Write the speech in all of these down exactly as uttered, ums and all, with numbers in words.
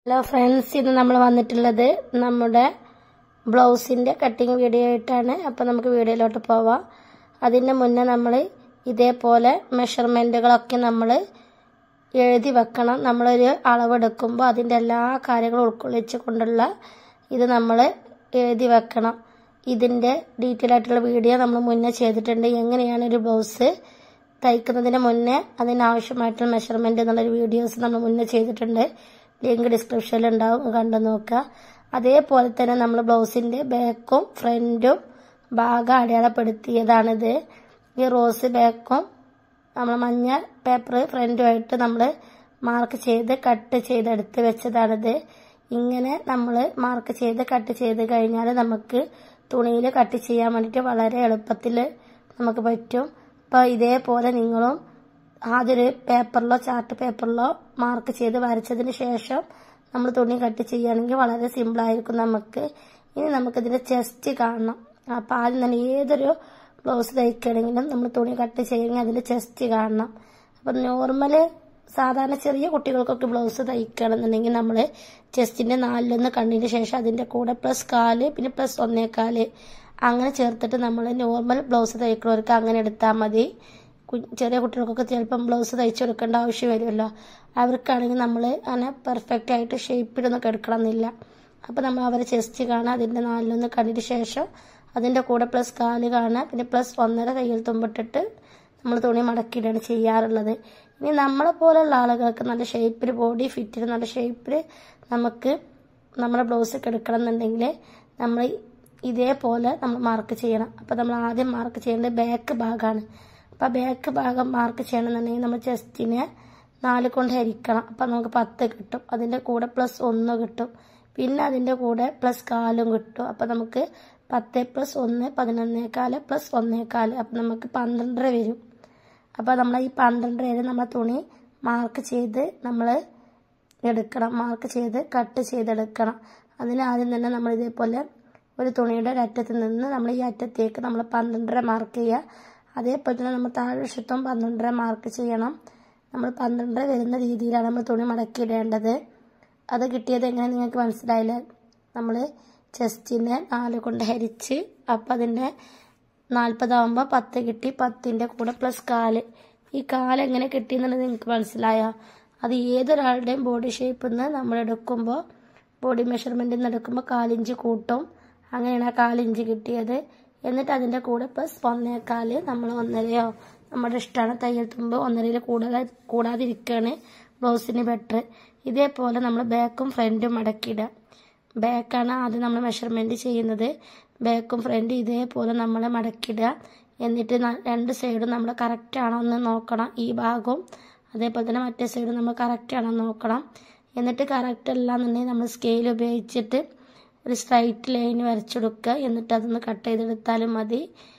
Hello friends, ഇന്ന് നമ്മൾ വന്നിട്ടുള്ളത് നമ്മുടെ ബ്ലൗസിൻ്റെ കട്ടിങ് വീഡിയോ ആയിട്ടാണ്. അപ്പോൾ നമുക്ക് വീഡിയോയിലോട്ട് പോവാം. അതിന് മുന്നേ നമ്മൾ ഇതേപോലെ മെഷർമെൻറ്റുകളൊക്കെ നമ്മൾ എഴുതി വെക്കണം. നമ്മളൊരു അളവെടുക്കുമ്പോൾ അതിൻ്റെ എല്ലാ കാര്യങ്ങളും ഉൾക്കൊള്ളിച്ച് കൊണ്ടുള്ള ഇത് നമ്മൾ എഴുതി വെക്കണം. ഇതിൻ്റെ ഡീറ്റെയിൽ ആയിട്ടുള്ള വീഡിയോ നമ്മൾ മുന്നേ ചെയ്തിട്ടുണ്ട്. എങ്ങനെയാണ് ഒരു ബ്ലൗസ് തയ്ക്കുന്നതിന് മുന്നേ അതിനാവശ്യമായിട്ടുള്ള മെഷർമെൻറ്റ് എന്നുള്ളൊരു വീഡിയോസ് നമ്മൾ മുന്നേ ചെയ്തിട്ടുണ്ട്. ലിങ്ക് ഡിസ്ക്രിപ്ഷനിൽ ഉണ്ടാവും, കണ്ടു നോക്കുക. അതേപോലെ തന്നെ നമ്മൾ ബ്ലൗസിൻ്റെ ബാക്കും ഫ്രണ്ടും ഭാഗം അടയാളപ്പെടുത്തിയതാണിത്. ഈ റോസ് ബാക്കും നമ്മൾ മഞ്ഞ പേപ്പർ ഫ്രണ്ടുമായിട്ട് നമ്മൾ മാർക്ക് ചെയ്ത് കട്ട് ചെയ്തെടുത്ത് വെച്ചതാണിത്. ഇങ്ങനെ നമ്മൾ മാർക്ക് ചെയ്ത് കട്ട് ചെയ്ത് കഴിഞ്ഞാൽ നമുക്ക് തുണിയിൽ കട്ട് ചെയ്യാൻ വേണ്ടിയിട്ട് വളരെ എളുപ്പത്തിൽ നമുക്ക് പറ്റും. അപ്പോൾ ഇതേപോലെ നിങ്ങളും ആദ്യൊരു പേപ്പറിലോ ചാർട്ട് പേപ്പറിലോ മാർക്ക് ചെയ്ത് വരച്ചതിന് ശേഷം നമ്മൾ തുണി കട്ട് ചെയ്യുകയാണെങ്കിൽ വളരെ സിമ്പിളായിരിക്കും നമുക്ക്. ഇനി നമുക്കിതിൻ്റെ ചെസ്റ്റ് കാണണം. അപ്പോൾ ആദ്യം തന്നെ ഏതൊരു ബ്ലൗസ് തയ്ക്കുകയാണെങ്കിലും നമ്മൾ തുണി കട്ട് ചെയ്യുമെങ്കിൽ അതിൻ്റെ ചെസ്റ്റ് കാണണം. അപ്പം നോർമൽ സാധാരണ ചെറിയ കുട്ടികൾക്കൊക്കെ ബ്ലൗസ് തയ്ക്കുകയാണെന്നുണ്ടെങ്കിൽ നമ്മൾ ചെസ്റ്റിൻ്റെ നാലിലൊന്ന് കണ്ടതിന് ശേഷം അതിൻ്റെ കൂടെ പ്ലസ് കാല് പിന്നെ പ്ലസ് ഒന്നേക്കാല് അങ്ങനെ ചേർത്തിട്ട് നമ്മൾ നോർമൽ ബ്ലൗസ് തയ്ക്കുന്നവർക്ക് അങ്ങനെ എടുത്താൽ മതി. ചെറിയ കുട്ടികൾക്കൊക്കെ ചിലപ്പം ബ്ലൗസ് തയ്ച്ചു കൊടുക്കേണ്ട ആവശ്യം വരുമല്ലോ. അവർക്കാണെങ്കിൽ നമ്മൾ അങ്ങനെ പെർഫെക്റ്റ് ആയിട്ട് ഷേപ്പിലൊന്നും എടുക്കണമെന്നില്ല. അപ്പോൾ നമ്മൾ അവരെ ചെസ്റ്റ് കാണുക, അതിൻ്റെ നാലിലൊന്ന് കണ്ടിട്ട് ശേഷം അതിൻ്റെ കൂടെ പ്ലസ് കാല് കാണുക, പിന്നെ പ്ലസ് ഒന്നര കയ്യിൽ തുമ്പിട്ടിട്ട് നമ്മൾ തുണി മടക്കിയിട്ടാണ് ചെയ്യാറുള്ളത്. ഇനി നമ്മളെ പോലെയുള്ള ആളുകൾക്ക് നല്ല ഷേപ്പിൽ ബോഡി ഫിറ്റിൽ നല്ല ഷേപ്പിൽ നമുക്ക് നമ്മുടെ ബ്ലൗസൊക്കെ എടുക്കണം എന്നുണ്ടെങ്കിൽ നമ്മൾ ഇതേപോലെ നമ്മൾ മാർക്ക് ചെയ്യണം. അപ്പോൾ നമ്മൾ ആദ്യം മാർക്ക് ചെയ്യേണ്ടത് ബാക്ക് ഭാഗമാണ്. അപ്പോൾ ബാക്ക് ഭാഗം മാർക്ക് ചെയ്യണമെന്നുണ്ടെങ്കിൽ നമ്മൾ ചെസ്റ്റിനെ നാല് കൊണ്ട് ഹരിക്കണം. അപ്പം നമുക്ക് പത്ത് കിട്ടും. അതിൻ്റെ കൂടെ പ്ലസ് ഒന്ന് കിട്ടും. പിന്നെ അതിൻ്റെ കൂടെ പ്ലസ് കാലും കിട്ടും. അപ്പം നമുക്ക് പത്ത് പ്ലസ് ഒന്ന് പതിനൊന്നേക്കാല് പ്ലസ് ഒന്നേക്കാല് അപ്പം നമുക്ക് പന്ത്രണ്ടര വരും. അപ്പോൾ നമ്മൾ ഈ പന്ത്രണ്ടര വരെ നമ്മൾ തുണി മാർക്ക് ചെയ്ത് നമ്മൾ എടുക്കണം. മാർക്ക് ചെയ്ത് കട്ട് ചെയ്തെടുക്കണം. അതിന് ആദ്യം തന്നെ നമ്മൾ ഇതേപോലെ ഒരു തുണിയുടെ ഒരറ്റത്ത് നിന്ന് നമ്മൾ ഈ അറ്റത്തേക്ക് നമ്മൾ പന്ത്രണ്ടര മാർക്ക് ചെയ്യുക. അതേപോലെ തന്നെ നമ്മൾ താഴ്വശത്തും പന്ത്രണ്ടര മാർക്ക് ചെയ്യണം. നമ്മൾ പന്ത്രണ്ടര വരുന്ന രീതിയിലാണ് നമ്മൾ തുണി മടക്കിയിടേണ്ടത്. അത് കിട്ടിയത് എങ്ങനെ നിങ്ങൾക്ക് മനസ്സിലായില്ല? നമ്മൾ ചെസ്റ്റിനെ നാല് കൊണ്ട് ഹരിച്ച് അപ്പം അതിൻ്റെ നാൽപ്പതാവുമ്പോൾ പത്ത് കിട്ടി. പത്തിൻ്റെ കൂടെ പ്ലസ് കാല്. ഈ കാല് എങ്ങനെ കിട്ടിയെന്നുള്ളത് നിങ്ങൾക്ക് മനസ്സിലായോ? അത് ഏതൊരാളുടെയും ബോഡി ഷേപ്പിൽ നിന്ന് നമ്മൾ എടുക്കുമ്പോൾ ബോഡി മെഷർമെൻറ്റിൽ നിന്ന് എടുക്കുമ്പോൾ കാലിഞ്ച് കൂട്ടും. അങ്ങനെയാണ് ആ കാലിഞ്ച് കിട്ടിയത്. എന്നിട്ട് അതിൻ്റെ കൂടെ പ്ലസ് ഒന്നേക്കാല് നമ്മൾ ഒന്നരയോ നമ്മുടെ ഇഷ്ടമാണ്. തയ്യൽ തുമ്പ് ഒന്നരയിൽ കൂടാതെ കൂടാതിരിക്കുകയാണ് ബ്ലൗസിന് ബെറ്റർ. ഇതേപോലെ നമ്മൾ ബാക്കും ഫ്രണ്ടും മടക്കിയിടുക. ബാക്കാണ് ആദ്യം നമ്മൾ മെഷർമെൻറ്റ് ചെയ്യുന്നത്. ബാക്കും ഫ്രണ്ടും ഇതേപോലെ നമ്മൾ മടക്കിയിടുക. എന്നിട്ട് രണ്ട് സൈഡും നമ്മൾ കറക്റ്റ് ആണോ എന്ന് നോക്കണം. ഈ ഭാഗവും അതേപോലെ തന്നെ മറ്റേ സൈഡും നമ്മൾ കറക്റ്റ് ആണോ എന്ന് നോക്കണം. എന്നിട്ട് കറക്റ്റ് അല്ല എന്നുണ്ടെങ്കിൽ നമ്മൾ സ്കെയിൽ ഉപയോഗിച്ചിട്ട് ഒരു സ്ട്രൈറ്റ് ലൈൻ വരച്ചെടുക്കുക. എന്നിട്ട് അതൊന്ന് കട്ട് ചെയ്തെടുത്താലും മതി.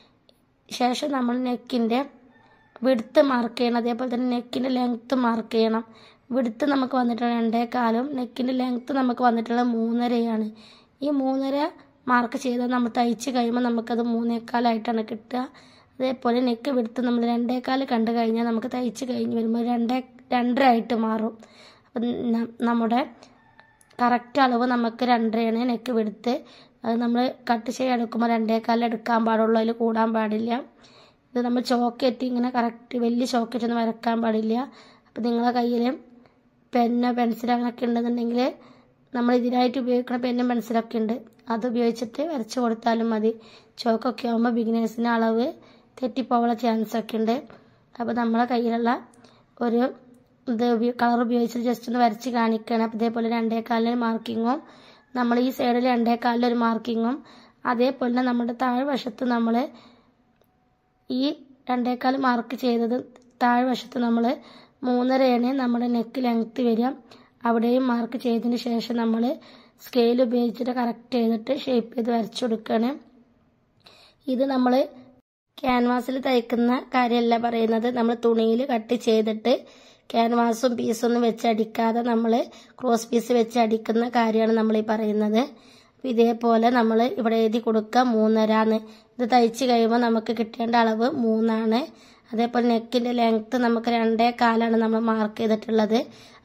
ശേഷം നമ്മൾ നെക്കിൻ്റെ വിഡ്ത്ത് മാർക്ക് ചെയ്യണം. അതേപോലെ തന്നെ നെക്കിൻ്റെ ലെങ്ത്ത് മാർക്ക് ചെയ്യണം. വിഡ്ത്ത് നമുക്ക് വന്നിട്ടുള്ള രണ്ടേകാലും നെക്കിൻ്റെ ലെങ്ത്ത് നമുക്ക് വന്നിട്ടുള്ള മൂന്നരയാണ്. ഈ മൂന്നര മാർക്ക് ചെയ്താൽ നമ്മൾ തയ്ച്ച് കഴിയുമ്പോൾ നമുക്കത് മൂന്നേക്കാലായിട്ടാണ് കിട്ടുക. അതേപോലെ നെക്ക് വിഡ്ത്ത് നമ്മൾ രണ്ടേകാല് കണ്ടു കഴിഞ്ഞാൽ നമുക്ക് തയ്ച്ച് കഴിഞ്ഞ് വരുമ്പോൾ രണ്ടേ രണ്ടര ആയിട്ട് മാറും. അപ്പം നമ്മുടെ കറക്റ്റ് അളവ് നമുക്ക് രണ്ടരയാണ് നെക്ക് വിടുത്ത്. അത് നമ്മൾ കട്ട് ചെയ്യാൻ എടുക്കുമ്പോൾ രണ്ടേക്കാലിൽ എടുക്കാൻ പാടുള്ളൂ, അതിൽ കൂടാൻ പാടില്ല. ഇത് നമ്മൾ ചോക്കറ്റ് ഇങ്ങനെ കറക്റ്റ് വലിയ ചോക്കറ്റ് ഒന്നും വരക്കാൻ പാടില്ല. അപ്പോൾ നിങ്ങളുടെ കയ്യിൽ പെന്നോ പെൻസിലോ അങ്ങനെയൊക്കെ ഉണ്ടെന്നുണ്ടെങ്കിൽ നമ്മൾ ഇതിനായിട്ട് ഉപയോഗിക്കുന്ന പെന്നും പെൻസിലൊക്കെ ഉണ്ട്, അത് ഉപയോഗിച്ചിട്ട് വരച്ച് കൊടുത്താലും മതി. ചോക്കൊക്കെ ആകുമ്പോൾ ബിഗിനേഴ്സിന് അളവ് തെറ്റിപ്പോകാനുള്ള ചാൻസ് ഒക്കെ ഉണ്ട്. അപ്പോൾ നമ്മളെ കയ്യിലുള്ള ഒരു ഇത് കളർ ഉപയോഗിച്ചിട്ട് ജസ്റ്റ് ഒന്ന് വരച്ച് കാണിക്കണം. അപ്പോൾ ഇതേപോലെ രണ്ടേകാലിന് മാർക്കിങ്ങും നമ്മൾ ഈ സൈഡിൽ രണ്ടേകാലിലൊരു മാർക്കിങ്ങും അതേപോലെ തന്നെ നമ്മുടെ താഴ്വശത്ത് നമ്മൾ ഈ രണ്ടേകാല് മാർക്ക് ചെയ്തത് താഴ്വശത്ത് നമ്മൾ മൂന്നരയാണ് നമ്മുടെ നെക്ക് ലെങ്ത്ത് വരിക. അവിടെയും മാർക്ക് ചെയ്തതിന് ശേഷം നമ്മൾ സ്കെയിൽ ഉപയോഗിച്ചിട്ട് കറക്റ്റ് ചെയ്തിട്ട് ഷേപ്പ് ചെയ്ത് വരച്ചു കൊടുക്കുകയാണ്. ഇത് നമ്മൾ ക്യാൻവാസിൽ തയ്ക്കുന്ന കാര്യമല്ല പറയുന്നത്. നമ്മൾ തുണിയിൽ കട്ട് ചെയ്തിട്ട് ക്യാൻവാസും പീസൊന്നും വെച്ച് അടിക്കാതെ നമ്മൾ ക്രോസ് പീസ് വെച്ച് അടിക്കുന്ന കാര്യമാണ് നമ്മൾ ഈ പറയുന്നത്. ഇതേപോലെ നമ്മൾ ഇവിടെ എഴുതി കൊടുക്കുക മൂന്നരാന്ന്. ഇത് തയ്ച്ച് കഴിയുമ്പോൾ നമുക്ക് കിട്ടേണ്ട അളവ് മൂന്നാണ്. അതേപോലെ നെക്കിൻ്റെ ലെങ്ത്ത് നമുക്ക് രണ്ടേ കാലാണ് നമ്മൾ മാർക്ക് ചെയ്തിട്ടുള്ളത്.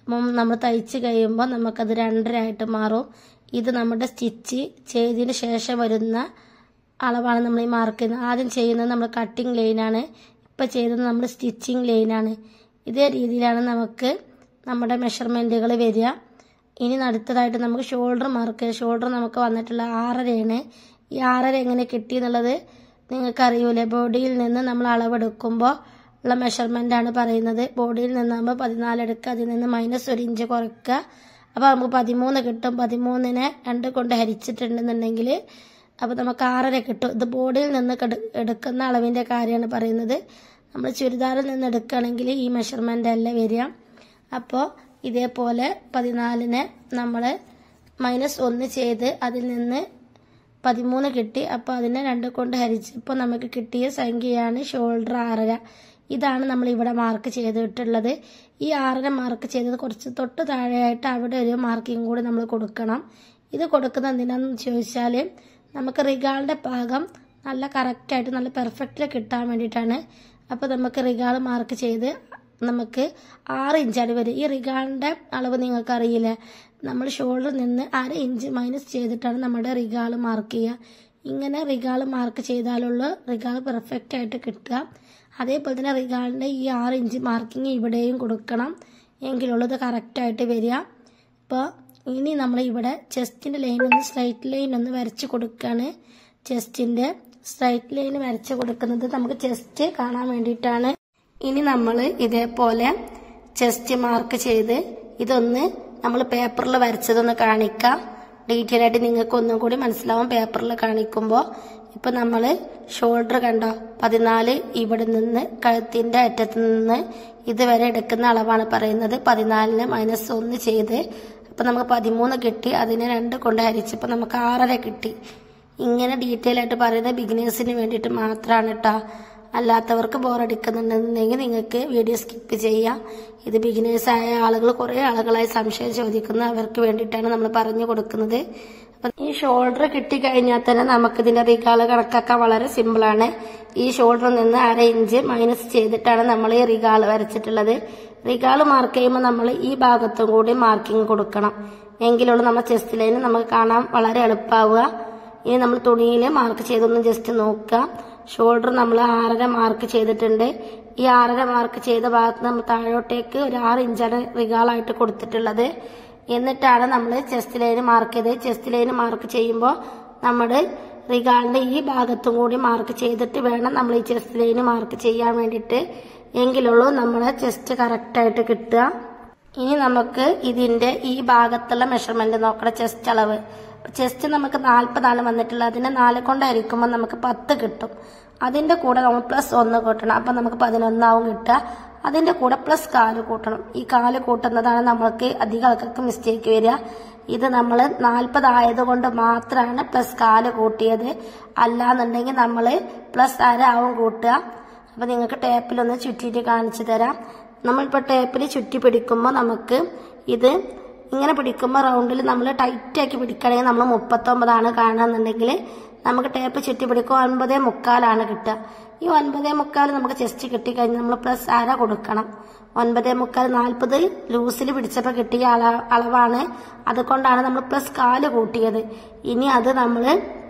നമ്മൾ തയ്ച്ച് കഴിയുമ്പോൾ നമുക്കത് രണ്ടര ആയിട്ട് മാറും. ഇത് നമ്മുടെ സ്റ്റിച്ച് ചെയ്തതിന് ശേഷം വരുന്ന അളവാണ് നമ്മൾ ഈ മാർക്ക് ചെയ്യുന്നത്. ആദ്യം ചെയ്യുന്നത് നമ്മൾ കട്ടിങ് ലൈനാണ്, ഇപ്പം ചെയ്യുന്നത് നമ്മൾ സ്റ്റിച്ചിങ് ലൈനാണ്. ഇതേ രീതിയിലാണ് നമുക്ക് നമ്മുടെ മെഷർമെൻറ്റുകൾ വരിക. ഇനി അടുത്തതായിട്ട് നമുക്ക് ഷോൾഡർ മാർക്ക്. ഷോൾഡർ നമുക്ക് വന്നിട്ടുള്ള ആറരയാണ്. ഈ ആറര എങ്ങനെ കിട്ടിയെന്നുള്ളത് നിങ്ങൾക്കറിയൂലേ. ബോഡിയിൽ നിന്ന് നമ്മൾ അളവെടുക്കുമ്പോൾ ഉള്ള മെഷർമെൻ്റാണ് പറയുന്നത്. ബോഡിയിൽ നിന്നാകുമ്പോൾ പതിനാല് എടുക്കുക, അതിൽ നിന്ന് മൈനസ് ഒരു ഇഞ്ച് കുറയ്ക്കുക. അപ്പോൾ നമുക്ക് പതിമൂന്ന് കിട്ടും. പതിമൂന്നിനെ രണ്ട് കൊണ്ട് ഹരിച്ചിട്ടുണ്ടെന്നുണ്ടെങ്കിൽ അപ്പോൾ നമുക്ക് ആറര കിട്ടും. ഇത് ബോഡിയിൽ നിന്ന് എടുക്കുന്ന അളവിൻ്റെ കാര്യമാണ് പറയുന്നത്. നമ്മൾ ചുരിദാറിൽ നിന്ന് എടുക്കുകയാണെങ്കിൽ ഈ മെഷർമെൻ്റ് അല്ല വരിക. അപ്പോൾ ഇതേപോലെ പതിനാലിനെ നമ്മൾ മൈനസ് ഒന്ന് ചെയ്ത് അതിൽ നിന്ന് പതിമൂന്ന് കിട്ടി. അപ്പോൾ അതിനെ രണ്ട് കൊണ്ട് ഹരിച്ചപ്പോൾ നമുക്ക് കിട്ടിയ സംഖ്യയാണ് ഷോൾഡർ ആറര. ഇതാണ് നമ്മൾ ഇവിടെ മാർക്ക് ചെയ്തിട്ടുള്ളത്. ഈ ആറര മാർക്ക് ചെയ്തത് കുറച്ച് തൊട്ട് താഴെയായിട്ട് അവിടെ ഒരു മാർക്കിങ് കൂടി നമ്മൾ കൊടുക്കണം. ഇത് കൊടുക്കുന്നത് എന്തിനാണെന്ന് ചോദിച്ചാൽ നമുക്ക് റിഗാളിൻ്റെ ഭാഗം നല്ല കറക്റ്റായിട്ട് നല്ല പെർഫെക്റ്റിൽ കിട്ടാൻ വേണ്ടിയിട്ടാണ്. അപ്പോൾ നമുക്ക് റിഗാൾ മാർക്ക് ചെയ്ത് നമുക്ക് ആറ് ഇഞ്ചാണ് വരും. ഈ റിഗാളിൻ്റെ അളവ് നിങ്ങൾക്കറിയില്ലേ, നമ്മൾ ഷോൾഡറിൽ നിന്ന് അര ഇഞ്ച് മൈനസ് ചെയ്തിട്ടാണ് നമ്മുടെ റിഗാൾ മാർക്ക് ചെയ്യുക. ഇങ്ങനെ റിഗാൾ മാർക്ക് ചെയ്താലുള്ള റിഗാൾ പെർഫെക്റ്റ് ആയിട്ട് കിട്ടുക. അതേപോലെ തന്നെ റിഗാളിൻ്റെ ഈ ആറ് ഇഞ്ച് മാർക്കിങ് ഇവിടെയും കൊടുക്കണം, എങ്കിലുള്ളത് കറക്റ്റായിട്ട് വരിക. ഇപ്പോൾ ഇനി നമ്മൾ ഇവിടെ ചെസ്റ്റിൻ്റെ ലൈൻ ഒന്ന് സ്ട്രൈറ്റ് ലൈൻ ഒന്ന് വരച്ച് കൊടുക്കുകയാണ്. ചെസ്റ്റിൻ്റെ സ്ട്രൈറ്റ് ലൈൻ വരച്ച് കൊടുക്കുന്നത് നമുക്ക് ചെസ്റ്റ് കാണാൻ വേണ്ടിയിട്ടാണ്. ഇനി നമ്മൾ ഇതേപോലെ ചെസ്റ്റ് മാർക്ക് ചെയ്ത് ഇതൊന്ന് നമ്മൾ പേപ്പറിൽ വരച്ചതൊന്ന് കാണിക്കാം. ഡീറ്റെയിൽ ആയിട്ട് നിങ്ങൾക്ക് ഒന്നും കൂടി മനസ്സിലാവും പേപ്പറിൽ കാണിക്കുമ്പോൾ. ഇപ്പം നമ്മൾ ഷോൾഡർ കണ്ടോ, പതിനാല് ഇവിടെ നിന്ന് കഴുത്തിൻ്റെ അറ്റത്ത് നിന്ന് ഇതുവരെ എടുക്കുന്ന അളവാണ് പറയുന്നത്. പതിനാലിന് മൈനസ് ഒന്ന് ചെയ്ത് അപ്പം നമുക്ക് പതിമൂന്ന് കിട്ടി. അതിനെ രണ്ട് കൊണ്ട് ഹരിച്ചപ്പോൾ നമുക്ക് ആറര കിട്ടി. ഇങ്ങനെ ഡീറ്റെയിൽ ആയിട്ട് പറയുന്നത് ബിഗിനേഴ്സിന് വേണ്ടിയിട്ട് മാത്രമാണ് കേട്ടോ. അല്ലാത്തവർക്ക് ബോറടിക്കുന്നുണ്ടെന്നുണ്ടെങ്കിൽ നിങ്ങൾക്ക് വീഡിയോ സ്കിപ്പ് ചെയ്യാം. ഇത് ബിഗിനേഴ്സായ ആളുകൾ കുറേ ആളുകളായി സംശയം ചോദിക്കുന്ന അവർക്ക് വേണ്ടിയിട്ടാണ് നമ്മൾ പറഞ്ഞു കൊടുക്കുന്നത്. അപ്പം ഈ ഷോൾഡർ കിട്ടിക്കഴിഞ്ഞാൽ തന്നെ നമുക്കിതിൻ്റെ റിഗാൾ കണക്കാക്കാൻ വളരെ സിമ്പിളാണ്. ഈ ഷോൾഡറിൽ നിന്ന് അര ഇഞ്ച് മൈനസ് ചെയ്തിട്ടാണ് നമ്മൾ ഈ റിഗാൾ വരച്ചിട്ടുള്ളത്. റിഗാൾ മാർക്ക് ചെയ്യുമ്പോൾ നമ്മൾ ഈ ഭാഗത്തും കൂടി മാർക്കിങ് കൊടുക്കണം, എങ്കിലുള്ള നമ്മൾ ചെസ്റ്റ് ലൈന് നമുക്ക് കാണാൻ വളരെ എളുപ്പമാവുക. ഇനി നമ്മൾ തുണിയിൽ മാർക്ക് ചെയ്തൊന്ന് ജസ്റ്റ് നോക്കുക. ഷോൾഡർ നമ്മൾ ആറര മാർക്ക് ചെയ്തിട്ടുണ്ട്. ഈ ആറര മാർക്ക് ചെയ്ത ഭാഗത്ത് നമ്മൾ താഴോട്ടേക്ക് ഒരു ആറ് ഇഞ്ചാണ് റിഗാളായിട്ട് കൊടുത്തിട്ടുള്ളത്. എന്നിട്ടാണ് നമ്മൾ ചെസ്റ്റ് ലൈന് മാർക്ക് ചെയ്തത്. ചെസ്റ്റ് ലൈന് മാർക്ക് ചെയ്യുമ്പോൾ നമ്മൾ റിഗാളിൻ്റെ ഈ ഭാഗത്തും കൂടി മാർക്ക് ചെയ്തിട്ട് വേണം നമ്മൾ ഈ ചെസ്റ്റ് ലൈന് മാർക്ക് ചെയ്യാൻ വേണ്ടിയിട്ട്, എങ്കിലുള്ളൂ നമ്മുടെ ചെസ്റ്റ് കറക്റ്റായിട്ട് കിട്ടുക. ഇനി നമുക്ക് ഇതിൻ്റെ ഈ ഭാഗത്തുള്ള മെഷർമെൻറ്റ് നോക്കണം. ചെസ്റ്റ് അളവ് ചെസ്റ്റ് നമുക്ക് നാൽപ്പതാണ് വന്നിട്ടുള്ളത്. അതിനെ നാല് കൊണ്ട് ഹരിക്കുമ്പോൾ നമുക്ക് പത്ത് കിട്ടും. അതിൻ്റെ കൂടെ നമ്മൾ പ്ലസ് ഒന്ന് കൂട്ടണം, അപ്പം നമുക്ക് പതിനൊന്നാവും കിട്ടുക. അതിൻ്റെ കൂടെ പ്ലസ് കാല് കൂട്ടണം. ഈ കാല് കൂട്ടുന്നതാണ് നമ്മൾക്ക് അധികം ആൾക്കാർക്ക് മിസ്റ്റേക്ക് വരിക. ഇത് നമ്മൾ നാൽപ്പതായത് കൊണ്ട് മാത്രമാണ് പ്ലസ് കാല് കൂട്ടിയത്. അല്ലാന്നുണ്ടെങ്കിൽ നമ്മൾ പ്ലസ് അരാവും കൂട്ടുക. അപ്പം നിങ്ങൾക്ക് ടേപ്പിലൊന്ന് ചുറ്റിയിട്ട് കാണിച്ചു തരാം. നമ്മളിപ്പോൾ ടേപ്പിൽ ചുറ്റി പിടിക്കുമ്പോൾ നമുക്ക് ഇത് ഇങ്ങനെ പിടിക്കുമ്പോൾ റൗണ്ടിൽ നമ്മൾ ടൈറ്റാക്കി പിടിക്കുകയാണെങ്കിൽ നമ്മൾ മുപ്പത്തൊമ്പതാണ് കാണുകയെന്നുണ്ടെങ്കിൽ നമുക്ക് ടേപ്പ് ചുറ്റി പിടിക്കുമ്പോൾ ഒൻപതേ മുക്കാലാണ് കിട്ടുക. ഈ ഒൻപതേ മുക്കാൽ നമുക്ക് ചെസ്റ്റ് കിട്ടിക്കഴിഞ്ഞാൽ നമ്മൾ പ്ലസ് അര കൊടുക്കണം. ഒൻപതേ മുക്കാൽ നാൽപ്പത് ലൂസിൽ പിടിച്ചപ്പോൾ കിട്ടിയ അള അളവാണ് അതുകൊണ്ടാണ് നമ്മൾ പ്ലസ് കാല് കൂട്ടിയത്. ഇനി അത് നമ്മൾ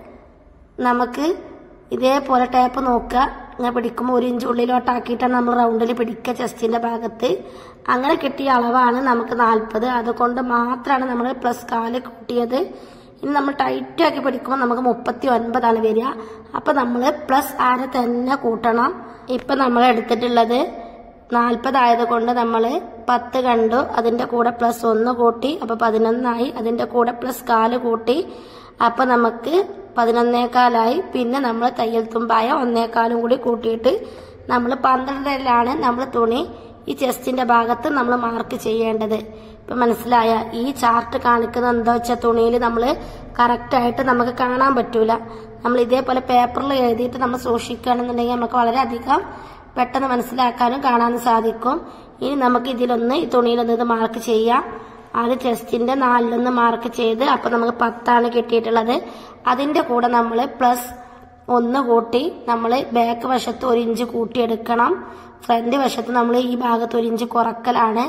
നമുക്ക് ഇതേപോലെ ടേപ്പ് നോക്കുക. ഇങ്ങനെ പിടിക്കുമ്പോൾ ഒരു ഇഞ്ച് ഉള്ളിലോട്ടാക്കിയിട്ടാണ് നമ്മൾ റൗണ്ടിൽ പിടിക്കുക ചെസ്റ്റിൻ്റെ ഭാഗത്ത്. അങ്ങനെ കിട്ടിയ അളവാണ് നമുക്ക് നാൽപ്പത്. അതുകൊണ്ട് മാത്രമാണ് നമ്മൾ പ്ലസ് കാല് കൂട്ടിയത്. ഇനി നമ്മൾ ടൈറ്റാക്കി പിടിക്കുമ്പോൾ നമുക്ക് മുപ്പത്തി ഒൻപതാണ് വരിക. അപ്പം നമ്മൾ പ്ലസ് അര തന്നെ കൂട്ടണം. ഇപ്പം നമ്മൾ എടുത്തിട്ടുള്ളത് നാൽപ്പതായത് കൊണ്ട് നമ്മൾ പത്ത് കണ്ടു, അതിൻ്റെ കൂടെ പ്ലസ് ഒന്ന് കൂട്ടി, അപ്പോൾ പതിനൊന്നായി. അതിൻ്റെ കൂടെ പ്ലസ് കാല് കൂട്ടി, അപ്പം നമുക്ക് പതിനൊന്നേക്കാലായി. പിന്നെ നമ്മൾ തയ്യൽ തുമ്പായ ഒന്നേക്കാലും കൂടി കൂട്ടിയിട്ട് നമ്മൾ പന്ത്രണ്ടിലാണ് നമ്മൾ തുണി ഈ ചെസ്റ്റിൻ്റെ ഭാഗത്ത് നമ്മൾ മാർക്ക് ചെയ്യേണ്ടത്. ഇപ്പം മനസ്സിലായ? ഈ ചാർട്ട് കാണിക്കുന്നത് എന്താ വെച്ചാൽ തുണിയിൽ നമ്മൾ കറക്റ്റായിട്ട് നമുക്ക് കാണാൻ പറ്റൂല. നമ്മൾ ഇതേപോലെ പേപ്പറിൽ എഴുതിയിട്ട് നമ്മൾ സൂക്ഷിക്കുകയാണെന്നുണ്ടെങ്കിൽ നമുക്ക് വളരെയധികം പെട്ടെന്ന് മനസ്സിലാക്കാനും കാണാനും സാധിക്കും. ഇനി നമുക്ക് ഇതിലൊന്ന് ഈ തുണിയിലൊന്ന് ഇത് മാർക്ക് ചെയ്യാം. അത് ചെസ്റ്റിൻ്റെ നാലിലൊന്ന് മാർക്ക് ചെയ്ത് അപ്പം നമുക്ക് പത്താണ് കിട്ടിയിട്ടുള്ളത്. അതിൻ്റെ കൂടെ നമ്മൾ പ്ലസ് ഒന്ന് കൂട്ടി നമ്മൾ ബാക്ക് വശത്ത് ഒരു ഇഞ്ച് കൂട്ടിയെടുക്കണം. ഫ്രണ്ട് വശത്ത് നമ്മൾ ഈ ഭാഗത്ത് ഒരു ഇഞ്ച് കുറക്കലാണ്.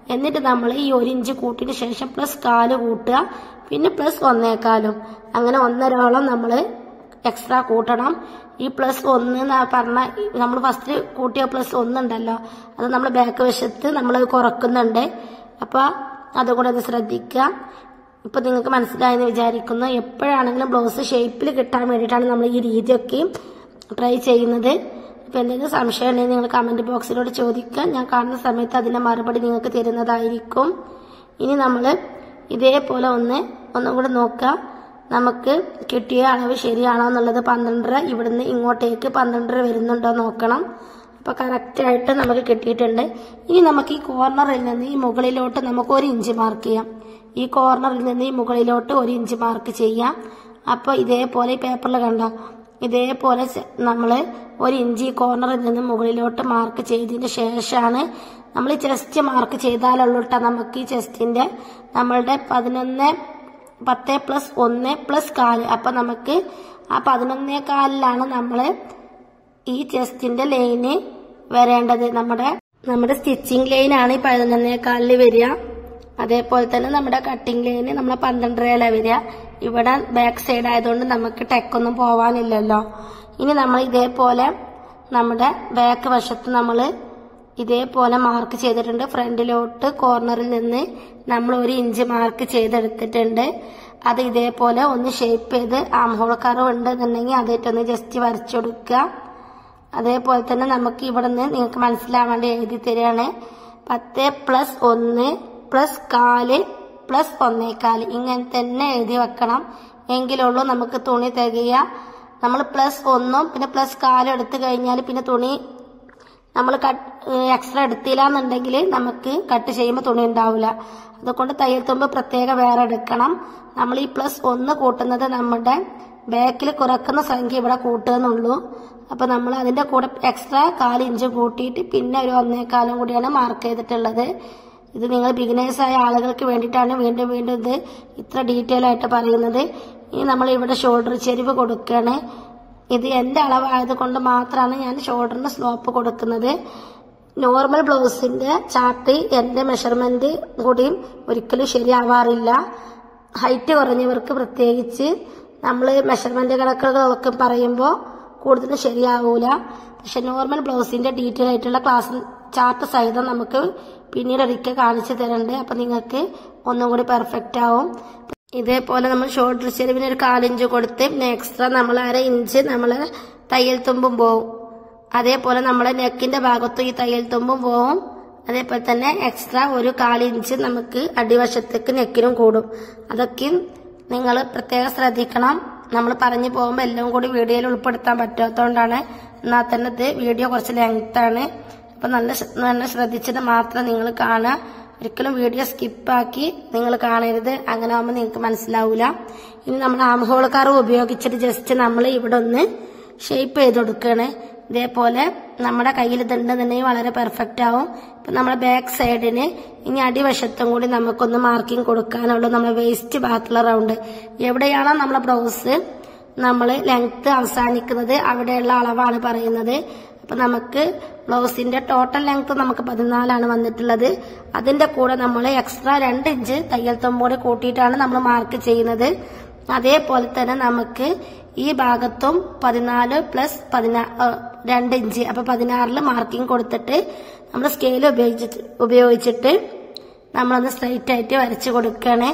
എന്നിട്ട് നമ്മൾ ഈ ഒരു ഇഞ്ച് കൂട്ടിന് ശേഷം പ്ലസ് കാല് കൂട്ടുക, പിന്നെ പ്ലസ് ഒന്നേക്കാലും, അങ്ങനെ ഒന്നരോളം നമ്മൾ എക്സ്ട്രാ കൂട്ടണം. ഈ പ്ലസ് ഒന്ന് എന്ന് പറഞ്ഞ നമ്മൾ ഫസ്റ്റ് കൂട്ടിയ പ്ലസ് ഒന്നുണ്ടല്ലോ, അത് നമ്മൾ ബാക്ക് വശത്ത് നമ്മൾ കുറക്കുന്നുണ്ട്. അപ്പൊ അതുകൂടെ ഒന്ന് ശ്രദ്ധിക്കുക. ഇപ്പൊ നിങ്ങൾക്ക് മനസ്സിലായെന്ന് വിചാരിക്കുന്നു. എപ്പോഴാണെങ്കിലും ബ്ലൗസ് ഷേപ്പിൽ കിട്ടാൻ വേണ്ടിയിട്ടാണ് നമ്മൾ ഈ രീതിയൊക്കെ ട്രൈ ചെയ്യുന്നത്. അപ്പൊ എന്തെങ്കിലും സംശയം ഉണ്ടെങ്കിൽ നിങ്ങൾ കമന്റ് ബോക്സിലൂടെ ചോദിക്കുക. ഞാൻ കാണുന്ന സമയത്ത് അതിന്റെ മറുപടി നിങ്ങൾക്ക് തരുന്നതായിരിക്കും. ഇനി നമ്മൾ ഇതേപോലെ ഒന്ന് ഒന്നും കൂടെ നോക്കുക, നമുക്ക് കിട്ടിയ അളവ് ശരിയാണോ എന്നുള്ളത്. പന്ത്രണ്ടര ഇവിടുന്ന് ഇങ്ങോട്ടേക്ക് പന്ത്രണ്ടര വരുന്നുണ്ടോ നോക്കണം. അപ്പൊ കറക്റ്റ് ആയിട്ട് നമുക്ക് കിട്ടിയിട്ടുണ്ട്. ഇനി നമുക്ക് ഈ കോർണറിൽ നിന്ന് ഈ മുകളിലോട്ട് നമുക്ക് ഒരു ഇഞ്ച് മാർക്ക് ചെയ്യാം. ഈ കോർണറിൽ നിന്ന് ഈ മുകളിലോട്ട് ഒരു ഇഞ്ച് മാർക്ക് ചെയ്യാം. അപ്പൊ ഇതേപോലെ ഈ പേപ്പറിൽ കണ്ടോ, ഇതേപോലെ നമ്മൾ ഒരു ഇഞ്ച് ഈ കോർണറിൽ നിന്ന് മുകളിലോട്ട് മാർക്ക് ചെയ്തതിന് ശേഷമാണ് നമ്മൾ ചെസ്റ്റ് മാർക്ക് ചെയ്താലുള്ളൂ കേട്ടോ നമുക്ക് ഈ ചെസ്റ്റിന്റെ നമ്മളുടെ പതിനൊന്ന് പത്ത് പ്ലസ് ഒന്ന് പ്ലസ് കാല്. അപ്പൊ നമുക്ക് ആ പതിനൊന്നേ കാലിലാണ് നമ്മള് ഈ ചെസ്റ്റിന്റെ ലൈന് വരേണ്ടത്. നമ്മുടെ നമ്മുടെ സ്റ്റിച്ചിങ് ലൈനാണ് ഈ പതിനൊന്നേ കാലില് വരിക. അതേപോലെ തന്നെ നമ്മുടെ കട്ടിങ് ലൈന് നമ്മളെ പന്ത്രണ്ടരയിലാണ് വരിക. ഇവിടെ ബാക്ക് സൈഡ് ആയതുകൊണ്ട് നമുക്ക് ടെക്കൊന്നും പോവാനില്ലല്ലോ. ഇനി നമ്മൾ ഇതേപോലെ നമ്മുടെ ബാക്ക് വശത്ത് നമ്മൾ ഇതേപോലെ മാർക്ക് ചെയ്തിട്ടുണ്ട്. ഫ്രണ്ടിലോട്ട് കോർണറിൽ നിന്ന് നമ്മൾ ഒരു ഇഞ്ച് മാർക്ക് ചെയ്തെടുത്തിട്ടുണ്ട്. അത് ഇതേപോലെ ഒന്ന് ഷേപ്പ് ചെയ്ത് ആം ഹോൾ കർവ് ഉണ്ടെന്നുണ്ടെങ്കിൽ അതായിട്ടൊന്ന് ജസ്റ്റ് വരച്ചു കൊടുക്കുക. അതേപോലെ തന്നെ നമുക്ക് ഇവിടെ നിന്ന് നിങ്ങൾക്ക് മനസ്സിലാവാൻ വേണ്ടി എഴുതി തരികയാണ്. പത്ത് പ്ലസ് ഒന്ന് പ്ലസ് കാല് പ്ലസ് ഒന്നേക്കാല്, ഇങ്ങനെ തന്നെ എഴുതി വെക്കണം. എങ്കിലുള്ളൂ നമുക്ക് തുണി തികയുക. നമ്മൾ പ്ലസ് ഒന്നും പിന്നെ പ്ലസ് കാലും എടുത്തു കഴിഞ്ഞാൽ പിന്നെ തുണി നമ്മൾ കട്ട് എക്സ്ട്രാ എടുത്തില്ല എന്നുണ്ടെങ്കിൽ നമുക്ക് കട്ട് ചെയ്യുമ്പോൾ തുണി ഉണ്ടാവില്ല. അതുകൊണ്ട് തയ്യൽ തുമ്പ് പ്രത്യേകം വേറെ എടുക്കണം. നമ്മൾ ഈ പ്ലസ് ഒന്ന് കൂട്ടുന്നത് നമ്മുടെ ബാക്കിൽ കുറക്കുന്ന സംഖ്യ ഇവിടെ കൂട്ടുകയെന്നുള്ളൂ. അപ്പൊ നമ്മൾ അതിന്റെ കൂടെ എക്സ്ട്രാ കാലിഞ്ച് കൂട്ടിയിട്ട് പിന്നെ ഒരു ഒന്നേക്കാലും കൂടിയാണ് മാർക്ക് ചെയ്തിട്ടുള്ളത്. ഇത് നിങ്ങൾ ബിഗിനേഴ്സ് ആയ ആളുകൾക്ക് വേണ്ടിയിട്ടാണ് വീണ്ടും വീണ്ടും ഇത് ഇത്ര ഡീറ്റെയിൽ ആയിട്ട് പറയുന്നത്. ഇനി നമ്മൾ ഇവിടെ ഷോൾഡർ ചെരിവ് കൊടുക്കുകയാണ്. ഇത് എന്റെ അളവായത് കൊണ്ട് മാത്രമാണ് ഞാൻ ഷോൾഡറിന് സ്ലോപ്പ് കൊടുക്കുന്നത്. നോർമൽ ബ്ലൗസിന്റെ ചാർട്ട് എന്റെ മെഷർമെന്റ് കൂടിയും ഒരിക്കലും ശരിയാവാറില്ല. ഹൈറ്റ് കുറഞ്ഞവർക്ക് പ്രത്യേകിച്ച് നമ്മൾ മെഷർമെന്റ് കണക്കുകളൊക്കെ പറയുമ്പോൾ കൂടുതലും ശരിയാവൂല. പക്ഷെ നോർമൽ ബ്ലൗസിന്റെ ഡീറ്റെയിൽ ആയിട്ടുള്ള ക്ലാസ് ചാർട്ട് സഹിതം നമുക്ക് പിന്നീട് ഒരിക്കൽ കാണിച്ചു തരുന്നുണ്ട്. അപ്പൊ നിങ്ങൾക്ക് ഒന്നും കൂടി പെർഫെക്റ്റ് ആവും. ഇതേപോലെ നമ്മൾ ഷോൾഡർ ചെരിവിന് ഒരു കാലിഞ്ച് കൊടുത്ത് പിന്നെ എക്സ്ട്രാ നമ്മൾ അര ഇഞ്ച് നമ്മള് തയ്യൽ തുമ്പും പോവും. അതേപോലെ നമ്മളെ നെക്കിന്റെ ഭാഗത്തും ഈ തയ്യൽ തുമ്പും പോവും. അതേപോലെ തന്നെ എക്സ്ട്രാ ഒരു കാലിഞ്ച് നമുക്ക് അടിവശത്തേക്ക് നെക്കിനും കൂടും. അതൊക്കെ നിങ്ങൾ പ്രത്യേകം ശ്രദ്ധിക്കണം. നമ്മൾ പറഞ്ഞു പോകുമ്പോൾ എല്ലാം കൂടി വീഡിയോയിൽ ഉൾപ്പെടുത്താൻ പറ്റാത്തതുകൊണ്ടാണ്. എന്നാൽ തന്നെ ഇത് വീഡിയോ കുറച്ച് ലെങ്ത് ആണ്. അപ്പൊ നല്ല നല്ല ശ്രദ്ധിച്ചിട്ട് മാത്രം നിങ്ങൾ കാണുക. ഒരിക്കലും വീഡിയോ സ്കിപ്പാക്കി നിങ്ങൾ കാണരുത്. അങ്ങനെ ആകുമ്പോൾ നിങ്ങൾക്ക് മനസ്സിലാവൂല. ഇനി നമ്മൾ ആം ഹോൾ കർവ് ഉപയോഗിച്ചിട്ട് ജസ്റ്റ് നമ്മൾ ഇവിടെ ഒന്ന് ഷേപ്പ് ചെയ്ത് കൊടുക്കുകയാണ്. ഇതേപോലെ നമ്മുടെ കയ്യിൽ ഇതുണ്ടെന്നുണ്ടെങ്കിൽ വളരെ പെർഫെക്റ്റ് ആവും. ഇപ്പൊ നമ്മുടെ ബാക്ക് സൈഡിന് ഇനി അടിവശത്തും കൂടി നമുക്കൊന്ന് മാർക്കിംഗ് കൊടുക്കാനുള്ളൂ. നമ്മളെ വേസ്റ്റ് ഭാഗത്തുള്ള റൗണ്ട് എവിടെയാണോ നമ്മളെ ബ്ലൗസ് നമ്മൾ ലെങ്ത് അവസാനിക്കുന്നത് അവിടെയുള്ള അളവാണ് പറയുന്നത്. അപ്പൊ നമുക്ക് ബ്ലൗസിന്റെ ടോട്ടൽ ലെങ്ത് നമുക്ക് പതിനാലാണ് വന്നിട്ടുള്ളത്. അതിന്റെ കൂടെ നമ്മൾ എക്സ്ട്രാ രണ്ട് ഇഞ്ച് തയ്യൽ തുമ്പോടെ കൂട്ടിയിട്ടാണ് നമ്മൾ മാർക്ക് ചെയ്യുന്നത്. അതേപോലെ തന്നെ നമുക്ക് ഈ ഭാഗത്തും പതിനാല് പ്ലസ് പതിനാ രണ്ട് ഇഞ്ച് അപ്പൊ പതിനാറില് മാർക്കിംഗ് കൊടുത്തിട്ട് നമ്മൾ സ്കെയിൽ ഉപയോഗിച്ചിട്ട് ഉപയോഗിച്ചിട്ട് നമ്മളൊന്ന് സ്ട്രൈറ്റ് ആയിട്ട് വരച്ചു കൊടുക്കുകയാണ്.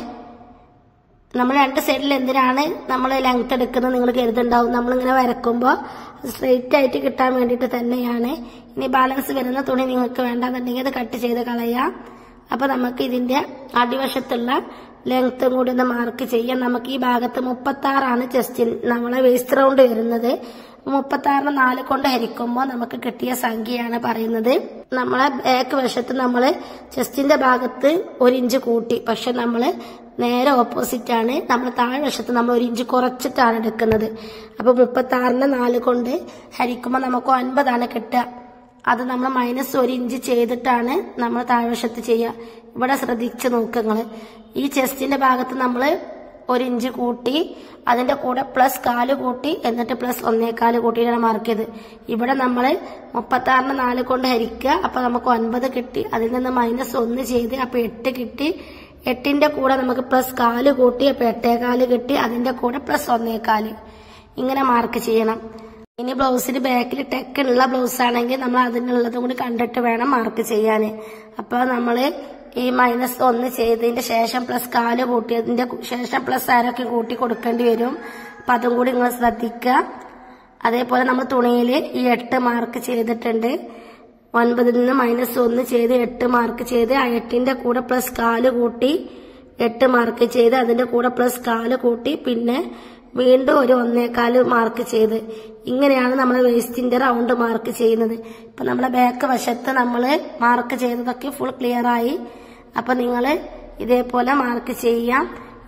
നമ്മൾ രണ്ട് സൈഡിൽ എന്തിനാണ് നമ്മൾ ലെങ്ത് എടുക്കുന്നത് നിങ്ങൾ കരുതുണ്ടാവും. നമ്മളിങ്ങനെ വരക്കുമ്പോൾ സ്ട്രെയിറ്റ് ആയിട്ട് കിട്ടാൻ വേണ്ടിയിട്ട് തന്നെയാണ്. ഇനി ബാലൻസ് വരുന്ന തുണി നിങ്ങൾക്ക് വേണ്ടെന്നുണ്ടെങ്കിൽ അത് കട്ട് ചെയ്ത് കളയാം. അപ്പൊ നമുക്ക് ഇതിന്റെ അടിവശത്തുള്ള ലെങ്ത്തും കൂടി ഒന്ന് മാർക്ക് ചെയ്യാം. നമുക്ക് ഈ ഭാഗത്ത് മുപ്പത്തി ആറാണ് ചെസ്റ്റിൽ നമ്മളെ വേസ്റ്റ് റൗണ്ട് വരുന്നത്. മുപ്പത്തി ആറിന് നാല് കൊണ്ട് ഹരിക്കുമ്പോൾ നമുക്ക് കിട്ടിയ സംഖ്യയാണ് പറയുന്നത്. നമ്മളെ ബാക്ക് വശത്ത് നമ്മള് ചെസ്റ്റിന്റെ ഭാഗത്ത് ഒരു ഇഞ്ച് കൂട്ടി, പക്ഷെ നമ്മള് നേരെ ഓപ്പോസിറ്റ് ആണ്. നമ്മൾ താഴെ വശത്ത് നമ്മൾ ഒരു ഇഞ്ച് കുറച്ചിട്ടാണ് എടുക്കുന്നത്. അപ്പൊ മുപ്പത്തി ആറിന് നാല് കൊണ്ട് ഹരിക്കുമ്പോൾ നമുക്ക് ഒൻപതാണ് കിട്ടുക. അത് നമ്മൾ മൈനസ് ഒരു ഇഞ്ച് ചെയ്തിട്ടാണ് നമ്മൾ താഴ്വശത്ത് ചെയ്യുക. ഇവിടെ ശ്രദ്ധിച്ച് നോക്കുങ്ങള്. ഈ ചെസ്റ്റിന്റെ ഭാഗത്ത് നമ്മൾ ഒരു ഇഞ്ച് കൂട്ടി അതിന്റെ കൂടെ പ്ലസ് കാല് കൂട്ടി എന്നിട്ട് പ്ലസ് ഒന്നേകാല് കൂട്ടിയിട്ടാണ് മാർക്ക് ചെയ്ത്. ഇവിടെ നമ്മൾ മുപ്പത്തി ആറിന് നാല് കൊണ്ട് ഹരിക്കുക. അപ്പൊ നമുക്ക് ഒൻപത് കിട്ടി. അതിൽ നിന്ന് മൈനസ് ഒന്ന് ചെയ്ത് അപ്പൊ എട്ട് കിട്ടി. എട്ടിന്റെ കൂടെ നമുക്ക് പ്ലസ് കാല് കൂട്ടി അപ്പൊ എട്ടേകാല് കിട്ടി. അതിന്റെ കൂടെ പ്ലസ് ഒന്നേകാല്. ഇങ്ങനെ മാർക്ക് ചെയ്യണം. ഇനി ബ്ലൗസിന് ബാക്കിൽ ടെക്കുള്ള ബ്ലൗസ് ആണെങ്കിൽ നമ്മൾ അതിനുള്ളതും കൂടി കണ്ടിട്ട് വേണം മാർക്ക് ചെയ്യാൻ. അപ്പൊ നമ്മള് ഈ മൈനസ് ഒന്ന് ചെയ്തതിന്റെ ശേഷം പ്ലസ് കാല് കൂട്ടിയതിന്റെ ശേഷം പ്ലസ് അരൊക്കെ കൂട്ടി കൊടുക്കേണ്ടി വരും. അപ്പൊ അതും കൂടി നിങ്ങൾ ശ്രദ്ധിക്കുക. അതേപോലെ നമ്മൾ തുണിയിൽ ഈ എട്ട് മാർക്ക് ചെയ്തിട്ടുണ്ട്. ഒൻപതിൽ നിന്ന് മൈനസ് ഒന്ന് ചെയ്ത് എട്ട് മാർക്ക് ചെയ്ത് ആ എട്ടിന്റെ കൂടെ പ്ലസ് കാല് കൂട്ടി എട്ട് മാർക്ക് ചെയ്ത് അതിന്റെ കൂടെ പ്ലസ് കാല് കൂട്ടി പിന്നെ വീണ്ടും ഒരു ഒന്നേകാല് മാർക്ക് ചെയ്ത് ഇങ്ങനെയാണ് നമ്മൾ വേസ്റ്റിന്റെ റൗണ്ട് മാർക്ക് ചെയ്യുന്നത്. ഇപ്പൊ നമ്മളെ ബാക്ക് വശത്ത് നമ്മൾ മാർക്ക് ചെയ്തതൊക്കെ ഫുൾ ക്ലിയർ ആയി. അപ്പൊ നിങ്ങൾ ഇതേപോലെ മാർക്ക് ചെയ്യാം.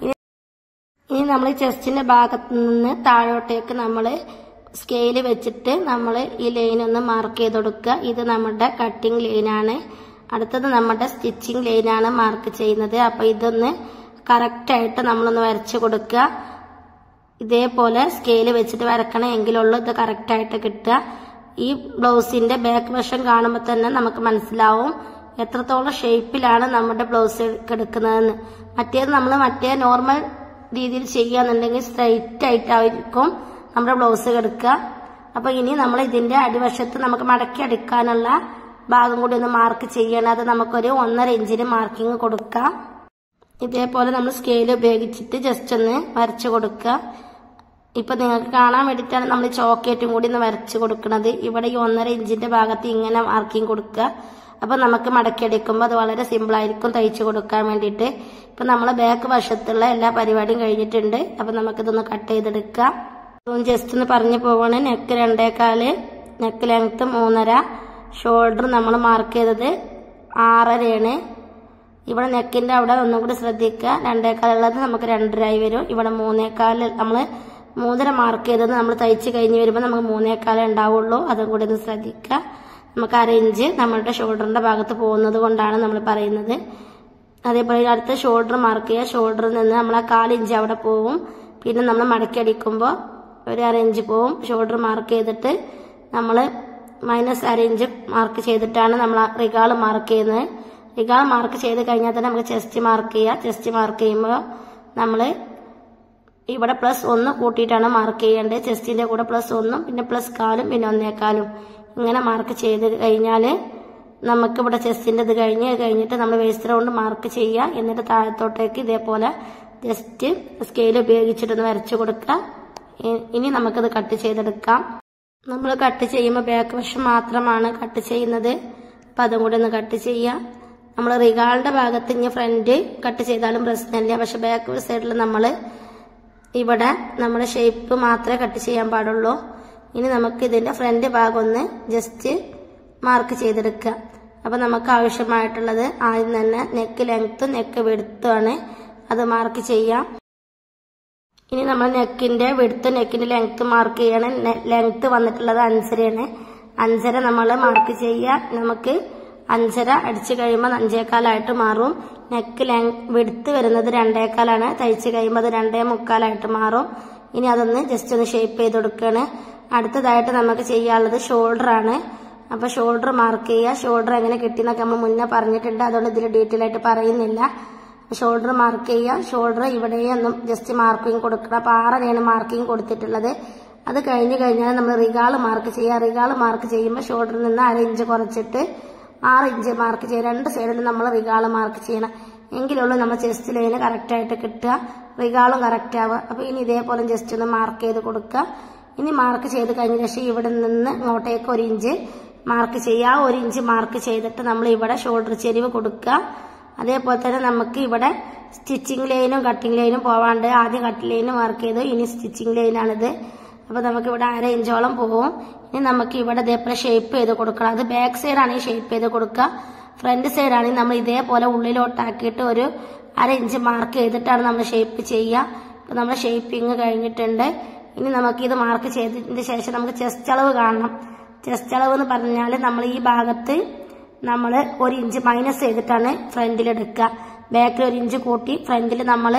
ഇനി നമ്മൾ ചെസ്റ്റിന്റെ ഭാഗത്ത് നിന്ന് താഴോട്ടേക്ക് നമ്മൾ സ്കെയിൽ വെച്ചിട്ട് നമ്മൾ ഈ ലൈൻ ഒന്ന് മാർക്ക് ചെയ്ത് കൊടുക്കുക. ഇത് നമ്മുടെ കട്ടിംഗ് ലൈനാണ്. അടുത്തത് നമ്മുടെ സ്റ്റിച്ചിങ് ലൈനാണ് മാർക്ക് ചെയ്യുന്നത്. അപ്പൊ ഇതൊന്ന് കറക്റ്റ് ആയിട്ട് നമ്മളൊന്ന് വരച്ചു കൊടുക്കുക. ഇതേപോലെ സ്കെയിൽ വെച്ചിട്ട് വരക്കണം, എങ്കിലുള്ളൂ ഇത് കറക്റ്റ് ആയിട്ട് കിട്ടുക. ഈ ബ്ലൗസിന്റെ ബാക്ക് വശം കാണുമ്പോൾ തന്നെ നമുക്ക് മനസ്സിലാവും എത്രത്തോളം ഷേപ്പിലാണ് നമ്മുടെ ബ്ലൗസ് കിടക്കുന്നതെന്ന്. മറ്റേത് നമ്മൾ മറ്റേ നോർമൽ രീതിയിൽ ചെയ്യാന്നുണ്ടെങ്കിൽ സ്ട്രൈറ്റ് ആയിട്ടായിരിക്കും നമ്മുടെ ബ്ലൗസ് കിടക്കുക. അപ്പൊ ഇനി നമ്മൾ ഇതിന്റെ അടിവശത്ത് നമുക്ക് മടക്കി അടിക്കാനുള്ള ഭാഗം കൂടി ഒന്ന് മാർക്ക് ചെയ്യണം. അത് നമുക്കൊരു ഒന്നര ഇഞ്ചിന് മാർക്കിങ് കൊടുക്കാം. ഇതേപോലെ നമ്മൾ സ്കെയിൽ ഉപയോഗിച്ചിട്ട് ജസ്റ്റ് ഒന്ന് വരച്ചു കൊടുക്കുക. ഇപ്പൊ നിങ്ങൾക്ക് കാണാൻ വേണ്ടിയിട്ടാണ് നമ്മൾ ചോക്കേറ്റും കൂടി ഒന്ന് വരച്ചു കൊടുക്കുന്നത്. ഇവിടെ ഈ ഒന്നര ഇഞ്ചിന്റെ ഭാഗത്ത് ഇങ്ങനെ മാർക്കിങ് കൊടുക്കുക. അപ്പൊ നമുക്ക് മടക്കി അടിക്കുമ്പോൾ അത് വളരെ സിമ്പിൾ ആയിരിക്കും തയ്ച്ചു കൊടുക്കാൻ വേണ്ടിയിട്ട്. ഇപ്പൊ നമ്മളെ ബാക്ക് വശത്തുള്ള എല്ലാ പരിപാടിയും കഴിഞ്ഞിട്ടുണ്ട്. അപ്പൊ നമുക്കിതൊന്ന് കട്ട് ചെയ്തെടുക്കാം. ജസ്റ്റ് ഒന്ന് പറഞ്ഞു പോവാണ്. നെക്ക് രണ്ടേകാല്, നെക്ക് ലെങ്ത് മൂന്നര, ഷോൾഡർ നമ്മൾ മാർക്ക് ചെയ്തത് ആറരയാണ്. ഇവിടെ നെക്കിന്റെ അവിടെ ഒന്നും കൂടി ശ്രദ്ധിക്കുക. രണ്ടേക്കാലുള്ളത് നമുക്ക് രണ്ടരയായി വരും. ഇവിടെ മൂന്നേക്കാല് നമ്മൾ മൂന്നര മാർക്ക് ചെയ്തത് നമ്മൾ തയ്ച്ച് കഴിഞ്ഞ് വരുമ്പോൾ നമുക്ക് മൂന്നേക്കാലേ ഉണ്ടാവുള്ളൂ. അതും കൂടി ഒന്ന് ശ്രദ്ധിക്കുക. നമുക്ക് അര ഇഞ്ച് നമ്മളുടെ ഷോൾഡറിന്റെ ഭാഗത്ത് പോകുന്നത് കൊണ്ടാണ് നമ്മൾ പറയുന്നത്. അതേപോലെ അടുത്ത ഷോൾഡർ മാർക്ക് ചെയ്യുക. ഷോൾഡറിൽ നിന്ന് നമ്മൾ ആ കാലിഞ്ച് അവിടെ പോവും. പിന്നെ നമ്മൾ മടക്കി അടിക്കുമ്പോൾ ഒരു അര ഇഞ്ച് പോവും. ഷോൾഡർ മാർക്ക് ചെയ്തിട്ട് നമ്മൾ മൈനസ് അര ഇഞ്ച് മാർക്ക് ചെയ്തിട്ടാണ് നമ്മൾ റിഗാള് മാർക്ക് ചെയ്യുന്നത്. റിഗാൾ മാർക്ക് ചെയ്ത് കഴിഞ്ഞാൽ തന്നെ നമുക്ക് ചെസ്റ്റ് മാർക്ക് ചെയ്യാം. ചെസ്റ്റ് മാർക്ക് ചെയ്യുമ്പോൾ നമ്മൾ ഇവിടെ പ്ലസ് ഒന്ന് കൂട്ടിയിട്ടാണ് മാർക്ക് ചെയ്യേണ്ടത്. ചെസ്റ്റിന്റെ കൂടെ പ്ലസ് ഒന്നും പിന്നെ പ്ലസ് കാലും പിന്നെ ഒന്നേക്കാലും ഇങ്ങനെ മാർക്ക് ചെയ്ത് കഴിഞ്ഞാൽ നമുക്ക് ഇവിടെ ചെസ്റ്റിന്റെ ഇത് കഴിഞ്ഞ് കഴിഞ്ഞിട്ട് നമ്മൾ വേസ്റ്റ് റൗണ്ട് മാർക്ക് ചെയ്യുക. എന്നിട്ട് താഴത്തോട്ടേക്ക് ഇതേപോലെ ജസ്റ്റ് സ്കെയിൽ ഉപയോഗിച്ചിട്ടൊന്ന് വരച്ചു കൊടുക്കുക. ഇനി നമുക്കത് കട്ട് ചെയ്തെടുക്കാം. നമ്മൾ കട്ട് ചെയ്യുമ്പോൾ ബാക്ക് വശം മാത്രമാണ് കട്ട് ചെയ്യുന്നത്. അപ്പൊ അതും കൂടി ഒന്ന് കട്ട് ചെയ്യാം. നമ്മൾ റിഗാളിന്റെ ഭാഗത്ത് ഇനി ഫ്രണ്ട് കട്ട് ചെയ്താലും പ്രശ്നമില്ല. പക്ഷെ ബാക്ക് സൈഡിൽ നമ്മൾ ഇവിടെ നമ്മുടെ ഷേപ്പ് മാത്രമേ കട്ട് ചെയ്യാൻ പാടുള്ളൂ. ഇനി നമുക്ക് ഇതിന്റെ ഫ്രണ്ട് ഭാഗം ഒന്ന് ജസ്റ്റ് മാർക്ക് ചെയ്തെടുക്കുക. അപ്പൊ നമുക്ക് ആവശ്യമായിട്ടുള്ളത് ആദ്യം തന്നെ നെക്ക് ലെങ്ത്തും നെക്ക് വിഡ്ത്തുമാണ്. അത് മാർക്ക് ചെയ്യാം. ഇനി നമ്മൾ നെക്കിന്റെ വിഡ്ത്ത് നെക്കിന്റെ ലെങ്ത്ത് മാർക്ക് ചെയ്യണം. ലെങ്ത്ത് വന്നിട്ടുള്ളത് അഞ്ചരയാണ്. അഞ്ചര നമ്മൾ മാർക്ക് ചെയ്യുക. നമുക്ക് അഞ്ചര അടിച്ചു കഴിയുമ്പോൾ അഞ്ചേക്കാലായിട്ട് മാറും. നെക്ക് ലെങ് വിഡ്ത്ത് വരുന്നത് രണ്ടേക്കാലാണ്. തയ്ച്ച് കഴിയുമ്പോൾ അത് രണ്ടേ മുക്കാലായിട്ട് മാറും. ഇനി അതൊന്ന് ജസ്റ്റ് ഒന്ന് ഷേപ്പ് ചെയ്ത് കൊടുക്കുകയാണ്. അടുത്തതായിട്ട് നമുക്ക് ചെയ്യാനുള്ളത് ഷോൾഡർ ആണ്. അപ്പൊ ഷോൾഡർ മാർക്ക് ചെയ്യുക. ഷോൾഡർ എങ്ങനെ കിട്ടിയെന്നൊക്കെ നമ്മൾ മുന്നേ പറഞ്ഞിട്ടുണ്ട്. അതുകൊണ്ട് ഇതിൽ ഡീറ്റെയിൽ ആയിട്ട് പറയുന്നില്ല. ഷോൾഡർ മാർക്ക് ചെയ്യുക. ഷോൾഡർ ഇവിടെയൊന്നും ജസ്റ്റ് മാർക്കിങ് കൊടുക്കണം. അപ്പൊ ആറരയാണ് മാർക്കിങ് കൊടുത്തിട്ടുള്ളത്. അത് കഴിഞ്ഞ് കഴിഞ്ഞാൽ നമ്മൾ റിഗാള് മാർക്ക് ചെയ്യുക. റിഗാള് മാർക്ക് ചെയ്യുമ്പോൾ ഷോൾഡറിൽ നിന്ന് അര ഇഞ്ച് കുറച്ചിട്ട് ആറ് ഇഞ്ച് മാർക്ക് ചെയ്യുക. രണ്ട് സൈഡിൽ നമ്മൾ റിഗാള് മാർക്ക് ചെയ്യണം. എങ്കിലുള്ളൂ നമ്മൾ ചെസ്റ്റ് ലൈന് കറക്റ്റ് ആയിട്ട് കിട്ടുക. റിഗാളും കറക്റ്റ് ആവുക. അപ്പൊ ഇനി ഇതേപോലെ ജസ്റ്റ് ഒന്ന് മാർക്ക് ചെയ്ത് കൊടുക്കുക. ഇനി മാർക്ക് ചെയ്ത് കഴിഞ്ഞ ശേഷം ഇവിടെ നിന്ന് ഇങ്ങോട്ടേക്ക് ഒരു ഇഞ്ച് മാർക്ക് ചെയ്യുക. ഒരു ഇഞ്ച് മാർക്ക് ചെയ്തിട്ട് നമ്മൾ ഇവിടെ ഷോൾഡർ ചെരിവ് കൊടുക്കുക. അതേപോലെ തന്നെ നമുക്ക് ഇവിടെ സ്റ്റിച്ചിങ് ലൈനും കട്ടിങ് ലൈനും പോവാണ്ട് ആദ്യം കട്ടിങ് ലൈന് മാർക്ക് ചെയ്തു. ഇനി സ്റ്റിച്ചിങ് ലൈനാണിത്. അപ്പൊ നമുക്ക് ഇവിടെ അര ഇഞ്ചോളം പോകും. ഇനി നമുക്ക് ഇവിടെ ഇതേപോലെ ഷേപ്പ് ചെയ്ത് കൊടുക്കണം. അത് ബാക്ക് സൈഡാണ് ഈ ഷേപ്പ് ചെയ്ത് കൊടുക്കുക. ഫ്രണ്ട് സൈഡാണെങ്കിൽ നമ്മൾ ഇതേപോലെ ഉള്ളിലോട്ടാക്കിയിട്ട് ഒരു അര ഇഞ്ച് മാർക്ക് ചെയ്തിട്ടാണ് നമ്മൾ ഷേപ്പ് ചെയ്യുക. അപ്പൊ നമ്മുടെ ഷേപ്പിങ് കഴിഞ്ഞിട്ടുണ്ട്. ഇനി നമുക്ക് ഇത് മാർക്ക് ചെയ്തതിന് ശേഷം നമുക്ക് ചെസ്റ്റ് അളവ് കാണണം. ചെസ്റ്റ് അളവ് എന്ന് പറഞ്ഞാൽ നമ്മൾ ഈ ഭാഗത്ത് നമ്മൾ ഒരു ഇഞ്ച് മൈനസ് ചെയ്തിട്ടാണ് ഫ്രണ്ടിൽ എടുക്കുക. ബാക്കിൽ ഒരു ഇഞ്ച് കൂട്ടി ഫ്രണ്ടിൽ നമ്മൾ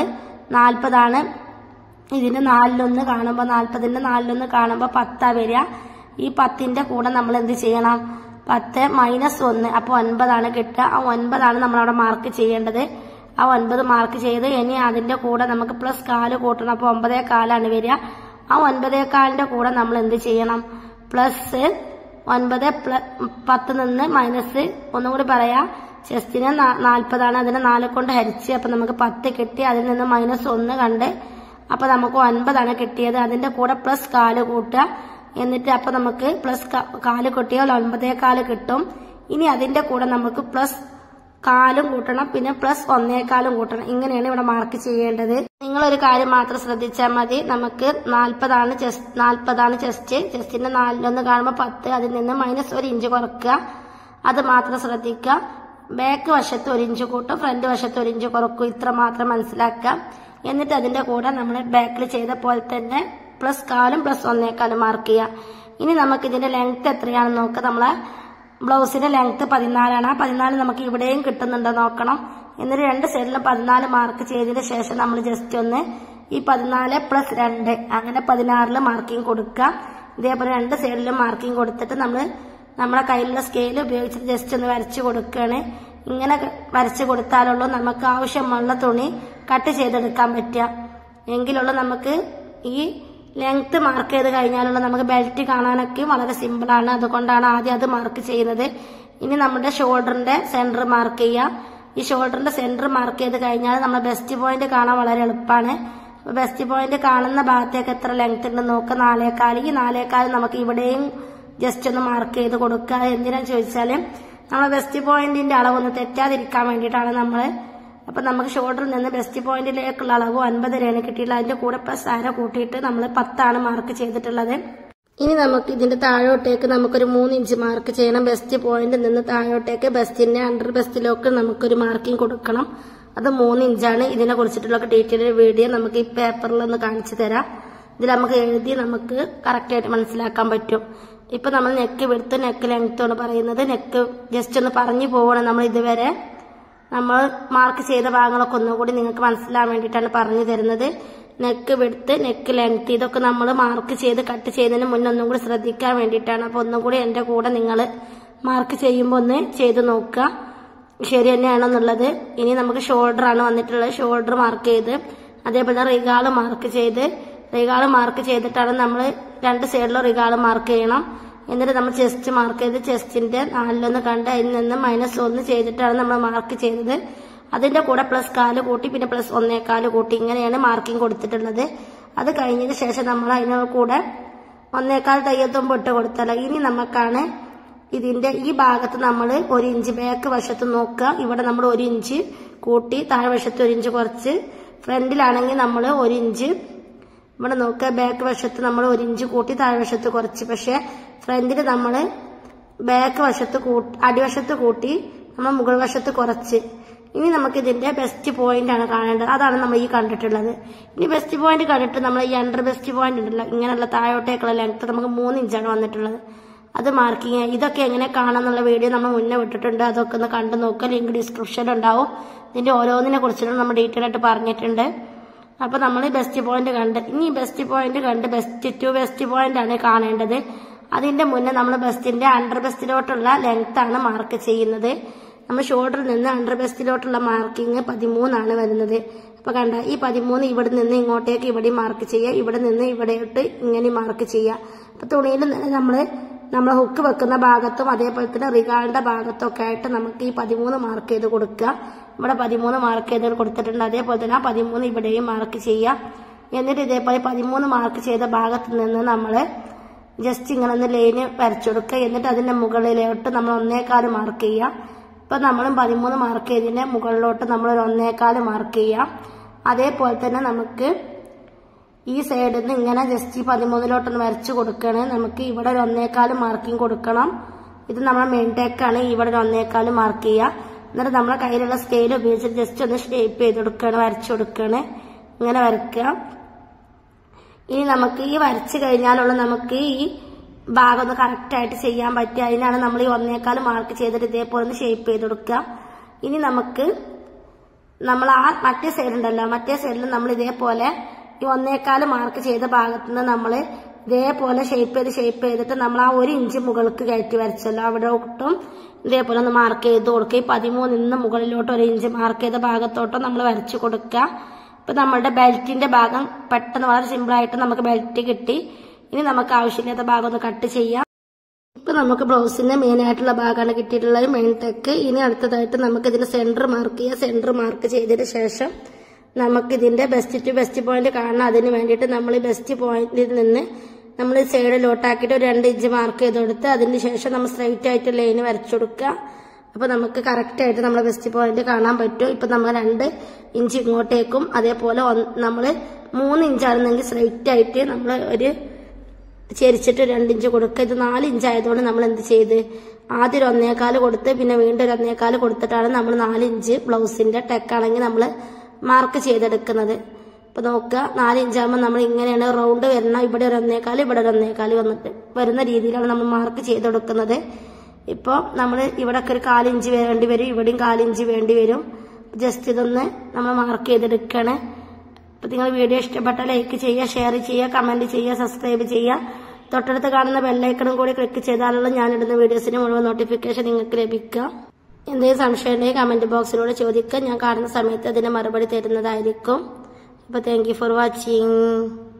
നാൽപ്പതാണ്. ഇതിന്റെ നാലിലൊന്ന് കാണുമ്പോൾ നാൽപ്പതിന്റെ നാലിലൊന്ന് കാണുമ്പോൾ പത്താ വരിക. ഈ പത്തിന്റെ കൂടെ നമ്മൾ എന്ത് ചെയ്യണം? പത്ത് മൈനസ് ഒന്ന്, അപ്പൊ ഒൻപതാണ് കിട്ടുക. ആ ഒൻപതാണ് നമ്മളവിടെ മാർക്ക് ചെയ്യേണ്ടത്. ആ ഒൻപത് മാർക്ക് ചെയ്ത് ഇനി അതിന്റെ കൂടെ നമുക്ക് പ്ലസ് കാല് കൂട്ടണം. അപ്പൊ ഒമ്പതേ കാലാണ് വരിക. ആ ഒൻപതേ കാലിന്റെ കൂടെ നമ്മൾ എന്ത് ചെയ്യണം? പ്ലസ് ഒൻപത് പത്ത് നിന്ന് മൈനസ് ഒന്നും കൂടി പറയാ. ചെസ്റ്റിന് നാൽപ്പതാണ്, അതിനെ നാല് കൊണ്ട് ഹരിച്ച് അപ്പൊ നമുക്ക് പത്ത് കിട്ടി. അതിൽ നിന്ന് മൈനസ് ഒന്ന് കണ്ട് അപ്പൊ നമുക്ക് ഒൻപതാണ് കിട്ടിയത്. അതിന്റെ കൂടെ പ്ലസ് കാല് കൂട്ടുക. എന്നിട്ട് അപ്പൊ നമുക്ക് പ്ലസ് കാല് കൂട്ടിയാൽ ഒൻപതേ കാല് കിട്ടും. ഇനി അതിന്റെ കൂടെ നമുക്ക് പ്ലസ് കാലും കൂട്ടണം, പിന്നെ പ്ലസ് ഒന്നേക്കാലും കൂട്ടണം. ഇങ്ങനെയാണ് ഇവിടെ മാർക്ക് ചെയ്യേണ്ടത്. നിങ്ങളൊരു കാര്യം മാത്രം ശ്രദ്ധിച്ചാൽ മതി. നമുക്ക് നാൽപ്പതാണ് ചെസ്റ്റ് നാൽപ്പതാണ് ചെസ്റ്റ് ചെസ്റ്റിന്റെ നാലിലൊന്ന് കാണുമ്പോൾ പത്ത്, അതിൽ നിന്ന് മൈനസ് ഒരു ഇഞ്ച് കുറക്കുക. അത് മാത്രം ശ്രദ്ധിക്കുക. ബാക്ക് വശത്ത് ഒരു ഇഞ്ച് കൂട്ടും, ഫ്രണ്ട് വശത്ത് ഒരു ഇഞ്ച് കുറക്കും. ഇത്ര മാത്രം മനസ്സിലാക്കുക. എന്നിട്ട് അതിന്റെ കൂടെ നമ്മൾ ബാക്കിൽ ചെയ്ത പോലെ തന്നെ പ്ലസ് കാലും പ്ലസ് ഒന്നേക്കാലും മാർക്ക് ചെയ്യുക. ഇനി നമുക്ക് ഇതിന്റെ ലെങ്ത് എത്രയാണെന്ന് നോക്കുക. നമ്മളെ ബ്ലൗസിന്റെ ലെങ്ത് പതിനാലാണ്. ആ പതിനാല് നമുക്ക് ഇവിടെയും കിട്ടുന്നുണ്ടോ നോക്കണം. എന്നിട്ട് രണ്ട് സൈഡിലും പതിനാല് മാർക്ക് ചെയ്തതിന് ശേഷം നമ്മൾ ജസ്റ്റ് ഒന്ന് ഈ പതിനാല് പ്ലസ് രണ്ട് അങ്ങനെ പതിനാറില് മാർക്കിംഗ് കൊടുക്കുക. ഇതേപോലെ രണ്ട് സൈഡിലും മാർക്കിംഗ് കൊടുത്തിട്ട് നമ്മൾ നമ്മളെ കയ്യിലുള്ള സ്കെയിൽ ഉപയോഗിച്ചിട്ട് ജസ്റ്റ് ഒന്ന് വരച്ചു കൊടുക്കുകയാണ്. ഇങ്ങനെ വരച്ചു കൊടുത്താലുള്ളൂ നമുക്ക് ആവശ്യമുള്ള തുണി കട്ട് ചെയ്തെടുക്കാൻ പറ്റുക. എങ്കിലുള്ള നമുക്ക് ഈ ലെങ്ത് മാർക്ക് ചെയ്ത് കഴിഞ്ഞാലുള്ള നമുക്ക് ബെൽറ്റ് കാണാനൊക്കെ വളരെ സിമ്പിളാണ്. അതുകൊണ്ടാണ് ആദ്യം അത് മാർക്ക് ചെയ്യുന്നത്. ഇനി നമ്മുടെ ഷോൾഡറിന്റെ സെന്റർ മാർക്ക് ചെയ്യാം. ഈ ഷോൾഡറിന്റെ സെന്റർ മാർക്ക് ചെയ്ത് കഴിഞ്ഞാൽ നമ്മുടെ ബെസ്റ്റ് പോയിന്റ് കാണാൻ വളരെ എളുപ്പമാണ്. ബെസ്റ്റ് പോയിന്റ് കാണുന്ന ഭാഗത്തേക്ക് എത്ര ലെങ്ത് ഉണ്ട് നോക്കുക. നാലേക്കാല്. ഈ നാലേക്കാല് നമുക്ക് ഇവിടെയും ജസ്റ്റ് ഒന്ന് മാർക്ക് ചെയ്ത് കൊടുക്കുക. എന്തിനാന്ന് ചോദിച്ചാല് നമ്മളെ ബെസ്റ്റ് പോയിന്റിന്റെ അളവൊന്ന് തെറ്റാതിരിക്കാൻ വേണ്ടിയിട്ടാണ് നമ്മള്. അപ്പൊ നമുക്ക് ഷോൾഡറിൽ നിന്ന് ബെസ്റ്റ് പോയിന്റിലേക്കുള്ള അളവ് ഒൻപതരയാണ് കിട്ടിയിട്ടുള്ളത്. അതിന്റെ കൂടെ പ്ലസ് അര കൂട്ടിയിട്ട് നമ്മൾ പത്താണ് മാർക്ക് ചെയ്തിട്ടുള്ളത്. ഇനി നമുക്ക് ഇതിന്റെ താഴോട്ടേക്ക് നമുക്കൊരു മൂന്ന് ഇഞ്ച് മാർക്ക് ചെയ്യണം. ബെസ്റ്റ് പോയിന്റിൽ നിന്ന് താഴോട്ടേക്ക് ബെസ്റ്റിന്റെ അണ്ടർ ബെസ്റ്റിലേക്ക് നമുക്കൊരു മാർക്കിംഗ് കൊടുക്കണം. അത് മൂന്ന് ഇഞ്ചാണ്. ഇതിനെ കുറിച്ചിട്ടുള്ള ഡീറ്റെയിൽ വീഡിയോ നമുക്ക് ഈ പേപ്പറിലൊന്ന് കാണിച്ചു തരാം. ഇതിൽ നമുക്ക് എഴുതി നമുക്ക് കറക്റ്റായിട്ട് മനസ്സിലാക്കാൻ പറ്റും. ഇപ്പൊ നമ്മൾ നെക്ക് വിടുത്ത് നെക്ക് ലെങ്ത്താണ് പറയുന്നത്. നെക്ക് ജസ്റ്റ് ഒന്ന് പറഞ്ഞു പോവാണ്. നമ്മൾ ഇതുവരെ നമ്മൾ മാർക്ക് ചെയ്ത ഭാഗങ്ങളൊക്കെ ഒന്നുകൂടി നിങ്ങൾക്ക് മനസ്സിലാൻ വേണ്ടിയിട്ടാണ് പറഞ്ഞു തരുന്നത്. നെക്ക് വിടുത്ത് നെക്ക് ലെങ്ത് ഇതൊക്കെ നമ്മൾ മാർക്ക് ചെയ്ത് കട്ട് ചെയ്തതിന് മുന്നേ ഒന്നും കൂടി ശ്രദ്ധിക്കാൻ വേണ്ടിയിട്ടാണ്. അപ്പൊ ഒന്നും കൂടി എന്റെ കൂടെ നിങ്ങൾ മാർക്ക് ചെയ്യുമ്പോൾ ഒന്ന് ചെയ്ത് നോക്കുക ശരി തന്നെയാണെന്നുള്ളത്. ഇനി നമുക്ക് ഷോൾഡർ ആണ് വന്നിട്ടുള്ളത്. ഷോൾഡർ മാർക്ക് ചെയ്ത് അതേപോലെ റിഗാള് മാർക്ക് ചെയ്ത് റിഗാള് മാർക്ക് ചെയ്തിട്ടാണ് നമ്മൾ രണ്ട് സൈഡിലും റിഗാള് മാർക്ക് ചെയ്യണം. എന്നിട്ട് നമ്മൾ ചെസ്റ്റ് മാർക്ക് ചെയ്ത് ചെസ്റ്റിന്റെ നാലിലൊന്ന് കണ്ട് അതിൽ നിന്ന് മൈനസ് ഒന്ന് ചെയ്തിട്ടാണ് നമ്മൾ മാർക്ക് ചെയ്തത്. അതിന്റെ കൂടെ പ്ലസ് കാല് കൂട്ടി പിന്നെ പ്ലസ് ഒന്നേക്കാല് കൂട്ടി ഇങ്ങനെയാണ് മാർക്കിംഗ് കൊടുത്തിട്ടുള്ളത്. അത് കഴിഞ്ഞതിന് ശേഷം നമ്മൾ അതിന് കൂടെ ഒന്നേക്കാൽ തയ്യത്തും പൊട്ട് കൊടുത്തല്ലോ. ഇനി നമുക്കാണ് ഇതിന്റെ ഈ ഭാഗത്ത് നമ്മൾ ഒരു ഇഞ്ച് ബാക്ക് വശത്ത് നോക്കുക. ഇവിടെ നമ്മൾ ഒരു ഇഞ്ച് കൂട്ടി താഴെ വശത്ത് ഒരു ഇഞ്ച് കുറച്ച്, ഫ്രണ്ടിലാണെങ്കിൽ നമ്മൾ ഒരു ഇഞ്ച് ഇവിടെ നോക്കുക. ബാക്ക് വശത്ത് നമ്മൾ ഒരു ഇഞ്ച് കൂട്ടി താഴെ വശത്ത് കുറച്ച്. പക്ഷെ ഫ്രണ്ടിൽ നമ്മൾ ബാക്ക് വശത്ത് കൂട്ടി അടിവശത്ത് കൂട്ടി നമ്മൾ മുകൾ വശത്ത് കുറച്ച്. ഇനി നമുക്ക് ഇതിന്റെ ബെസ്റ്റ് പോയിന്റ് ആണ് കാണേണ്ടത്. അതാണ് നമ്മൾ ഈ കണ്ടിട്ടുള്ളത്. ഇനി ബെസ്റ്റ് പോയിന്റ് കണ്ടിട്ട് നമ്മൾ ഈ അണ്ടർ ബെസ്റ്റ് പോയിന്റ് ഉണ്ടല്ലോ, ഇങ്ങനെയുള്ള താഴോട്ടേക്കുള്ള ലെങ്ത് നമുക്ക് മൂന്ന് ഇഞ്ചാണ് വന്നിട്ടുള്ളത്. അത് മാർക്കിങ് ഇതൊക്കെ എങ്ങനെ കാണാന്നുള്ള വീഡിയോ നമ്മൾ മുന്നേ വിട്ടിട്ടുണ്ട്. അതൊക്കെ ഒന്ന് കണ്ടു നോക്കുക. ലിങ്ക് ഡിസ്ക്രിപ്ഷനിൽ ഉണ്ടാവും. ഇതിന്റെ ഓരോന്നിനെ കുറിച്ചിട്ട് നമ്മൾ ഡീറ്റെയിൽ ആയിട്ട് പറഞ്ഞിട്ടുണ്ട്. അപ്പൊ നമ്മൾ ബെസ്റ്റ് പോയിന്റ് കണ്ട് ഇനി ബെസ്റ്റ് പോയിന്റ് കണ്ട് ബെസ്റ്റ് ടു ബെസ്റ്റ് പോയിന്റ് ആണ് കാണേണ്ടത്. അതിന്റെ മുന്നേ നമ്മൾ ബെസ്റ്റിന്റെ അണ്ടർ ബെസ്റ്റിലോട്ടുള്ള ലെങ്ത് ആണ് മാർക്ക് ചെയ്യുന്നത്. നമ്മൾ ഷോൾഡറിൽ നിന്ന് അണ്ടർ ബെസ്റ്റിലോട്ടുള്ള മാർക്കിങ് പതിമൂന്നാണ് വരുന്നത്. അപ്പൊ കണ്ട ഈ പതിമൂന്ന് ഇവിടെ നിന്ന് ഇങ്ങോട്ടേക്ക് ഇവിടെ മാർക്ക് ചെയ്യുക, ഇവിടെ നിന്ന് ഇവിടെയോട്ട് ഇങ്ങനെ മാർക്ക് ചെയ്യുക. അപ്പൊ തുണിയിൽ നിന്ന് നമ്മള് നമ്മൾ ഹുക്ക് വെക്കുന്ന ഭാഗത്തും അതേപോലെ തന്നെ റിഗാളിന്റെ ഭാഗത്തും ഒക്കെ ആയിട്ട് നമുക്ക് ഈ പതിമൂന്ന് മാർക്ക് ചെയ്ത് കൊടുക്കുക. ഇവിടെ പതിമൂന്ന് മാർക്ക് ചെയ്ത് കൊടുത്തിട്ടുണ്ട്. അതേപോലെ തന്നെ ആ പതിമൂന്ന് ഇവിടെയും മാർക്ക് ചെയ്യുക. എന്നിട്ട് ഇതേപോലെ പതിമൂന്ന് മാർക്ക് ചെയ്ത ഭാഗത്ത് നിന്ന് നമ്മള് ജസ്റ്റ് ഇങ്ങനെ ഒന്ന് ലൈന് വരച്ചു കൊടുക്കുക. എന്നിട്ട് അതിന്റെ മുകളിലോട്ട് നമ്മൾ ഒന്നേക്കാല് മാർക്ക് ചെയ്യുക. ഇപ്പൊ നമ്മളും പതിമൂന്ന് മാർക്ക് ചെയ്തതിന്റെ മുകളിലോട്ട് നമ്മൾ ഒരു ഒന്നേക്കാല് മാർക്ക് ചെയ്യാം. അതേപോലെ തന്നെ നമുക്ക് ഈ സൈഡിൽ നിന്ന് ഇങ്ങനെ ജസ്റ്റ് ഈ പതിമൂന്നിലോട്ടൊന്ന് വരച്ചു കൊടുക്കുകയാണ്. നമുക്ക് ഇവിടെ ഒരു ഒന്നേക്കാല് മാർക്കിങ് കൊടുക്കണം. ഇത് നമ്മുടെ മെയിൻ ടേക്കാണ്. ഇവിടെ ഒരു ഒന്നേക്കാല് മാർക്ക് ചെയ്യുക. എന്നിട്ട് നമ്മുടെ കയ്യിലുള്ള സ്കെയിൽ ഉപയോഗിച്ചിട്ട് ജസ്റ്റ് ഒന്ന് ഷേപ്പ് ചെയ്ത് കൊടുക്കുകയാണ്, വരച്ചു കൊടുക്കുകയാണ്. ഇങ്ങനെ വരയ്ക്കുക. ഇനി നമുക്ക് ഈ വരച്ചു കഴിഞ്ഞാലുള്ള നമുക്ക് ഈ ഭാഗം ഒന്ന് കറക്റ്റ് ആയിട്ട് ചെയ്യാൻ പറ്റുക. അതിനാണ് നമ്മൾ ഈ ഒന്നേക്കാല് മാർക്ക് ചെയ്തിട്ട് ഇതേപോലെ ഒന്ന് ഷേപ്പ് ചെയ്ത് കൊടുക്കുക. ഇനി നമുക്ക് നമ്മൾ ആ മറ്റേ സൈഡ് ഉണ്ടല്ലോ, മറ്റേ സൈഡിൽ നമ്മൾ ഇതേപോലെ ഈ ഒന്നേക്കാല് മാർക്ക് ചെയ്ത ഭാഗത്ത് നിന്ന് നമ്മൾ ഇതേപോലെ ഷേപ്പ് ചെയ്ത് ഷേപ്പ് ചെയ്തിട്ട് നമ്മൾ ആ ഒരു ഇഞ്ച് മുകൾക്ക് കയറ്റി വരച്ചല്ലോ അവിടെ ഒട്ടും ഇതേപോലെ ഒന്ന് മാർക്ക് ചെയ്ത് കൊടുക്കുക. ഈ പതിമൂന്നിന്ന് മുകളിലോട്ട് ഒരു ഇഞ്ച് മാർക്ക് ചെയ്ത ഭാഗത്തോട്ടും നമ്മൾ വരച്ചു കൊടുക്കുക. ഇപ്പൊ നമ്മളുടെ ബെൽറ്റിന്റെ ഭാഗം പെട്ടെന്ന് വളരെ സിമ്പിൾ ആയിട്ട് നമുക്ക് ബെൽറ്റ് കിട്ടി. ഇനി നമുക്ക് ആവശ്യമില്ലാത്ത ഭാഗം ഒന്ന് കട്ട് ചെയ്യാം. ഇപ്പൊ നമുക്ക് ബ്ലൗസിന്റെ മെയിൻ ആയിട്ടുള്ള ഭാഗമാണ് കിട്ടിയിട്ടുള്ളത്, മെയിൻ ടെക്ക്. ഇനി അടുത്തതായിട്ട് നമുക്ക് ഇതിന്റെ സെന്റർ മാർക്ക് ചെയ്യാം. സെന്റർ മാർക്ക് ചെയ്തതിന് ശേഷം നമുക്ക് ഇതിന്റെ ബെസ്റ്റ് ടു ബെസ്റ്റ് പോയിന്റ് കാണണം. അതിന് വേണ്ടിയിട്ട് നമ്മൾ ഈ ബെസ്റ്റ് പോയിന്റിൽ നിന്ന് നമ്മൾ സൈഡിലോട്ടാക്കിയിട്ട് ഒരു രണ്ട് ഇഞ്ച് മാർക്ക് ചെയ്ത് കൊടുത്ത് അതിന് ശേഷം നമ്മൾ സ്ട്രൈറ്റ് ആയിട്ട് ലൈന് വരച്ചു കൊടുക്കുക. അപ്പൊ നമുക്ക് കറക്റ്റ് ആയിട്ട് നമ്മളെ ബെസ്റ്റ് പോയിന്റ് കാണാൻ പറ്റും. ഇപ്പൊ നമ്മൾ രണ്ട് ഇഞ്ച് ഇങ്ങോട്ടേക്കും അതേപോലെ നമ്മൾ മൂന്ന് ഇഞ്ചാണെന്നെങ്കിൽ സ്ട്രൈറ്റ് ആയിട്ട് നമ്മൾ ഒരു ചെരിച്ചിട്ട് രണ്ടിഞ്ച് കൊടുക്കുക. ഇത് നാല് ഇഞ്ച് ആയതുകൊണ്ട് നമ്മൾ എന്ത് ചെയ്ത് ആദ്യം ഒരു ഒന്നേക്കാല് കൊടുത്ത് പിന്നെ വീണ്ടും ഒരു ഒന്നേക്കാല് കൊടുത്തിട്ടാണ് നമ്മൾ നാല് ഇഞ്ച് ബ്ലൗസിന്റെ ടെക്കാണെങ്കിൽ നമ്മൾ മാർക്ക് ചെയ്തെടുക്കുന്നത്. ഇപ്പൊ നോക്കുക, നാല് ഇഞ്ചാകുമ്പോൾ നമ്മൾ ഇങ്ങനെയാണ് റൗണ്ട് വരണം. ഇവിടെ ഒരു ഒന്നേക്കാല് ഇവിടെ ഒരു ഒന്നേക്കാല് വന്നിട്ട് വരുന്ന രീതിയിലാണ് നമ്മൾ മാർക്ക് ചെയ്തെടുക്കുന്നത്. ഇപ്പൊ നമ്മൾ ഇവിടെ ഒക്കെ ഒരു കാലിഞ്ച് വേണ്ടി വരും, ഇവിടെയും കാലിഞ്ച് വേണ്ടി വരും. ജസ്റ്റ് ഇതൊന്ന് നമ്മൾ മാർക്ക് ചെയ്തെടുക്കുകയാണ്. അപ്പൊ നിങ്ങൾ വീഡിയോ ഇഷ്ടപ്പെട്ടാൽ ലൈക്ക് ചെയ്യുക, ഷെയർ ചെയ്യുക, കമന്റ് ചെയ്യുക, സബ്സ്ക്രൈബ് ചെയ്യുക. തൊട്ടടുത്ത് കാണുന്ന ബെല്ലൈക്കണും കൂടി ക്ലിക്ക് ചെയ്താലുള്ള ഞാനിടുന്ന വീഡിയോസിന് മുഴുവൻ നോട്ടിഫിക്കേഷൻ നിങ്ങൾക്ക് ലഭിക്കുക. എന്തെങ്കിലും സംശയം ഉണ്ടെങ്കിൽ കമന്റ് ബോക്സിലൂടെ ചോദിക്കുക. ഞാൻ കാണുന്ന സമയത്ത് അതിന് മറുപടി തരുന്നതായിരിക്കും. അപ്പൊ താങ്ക് യു ഫോർ വാച്ചിങ്.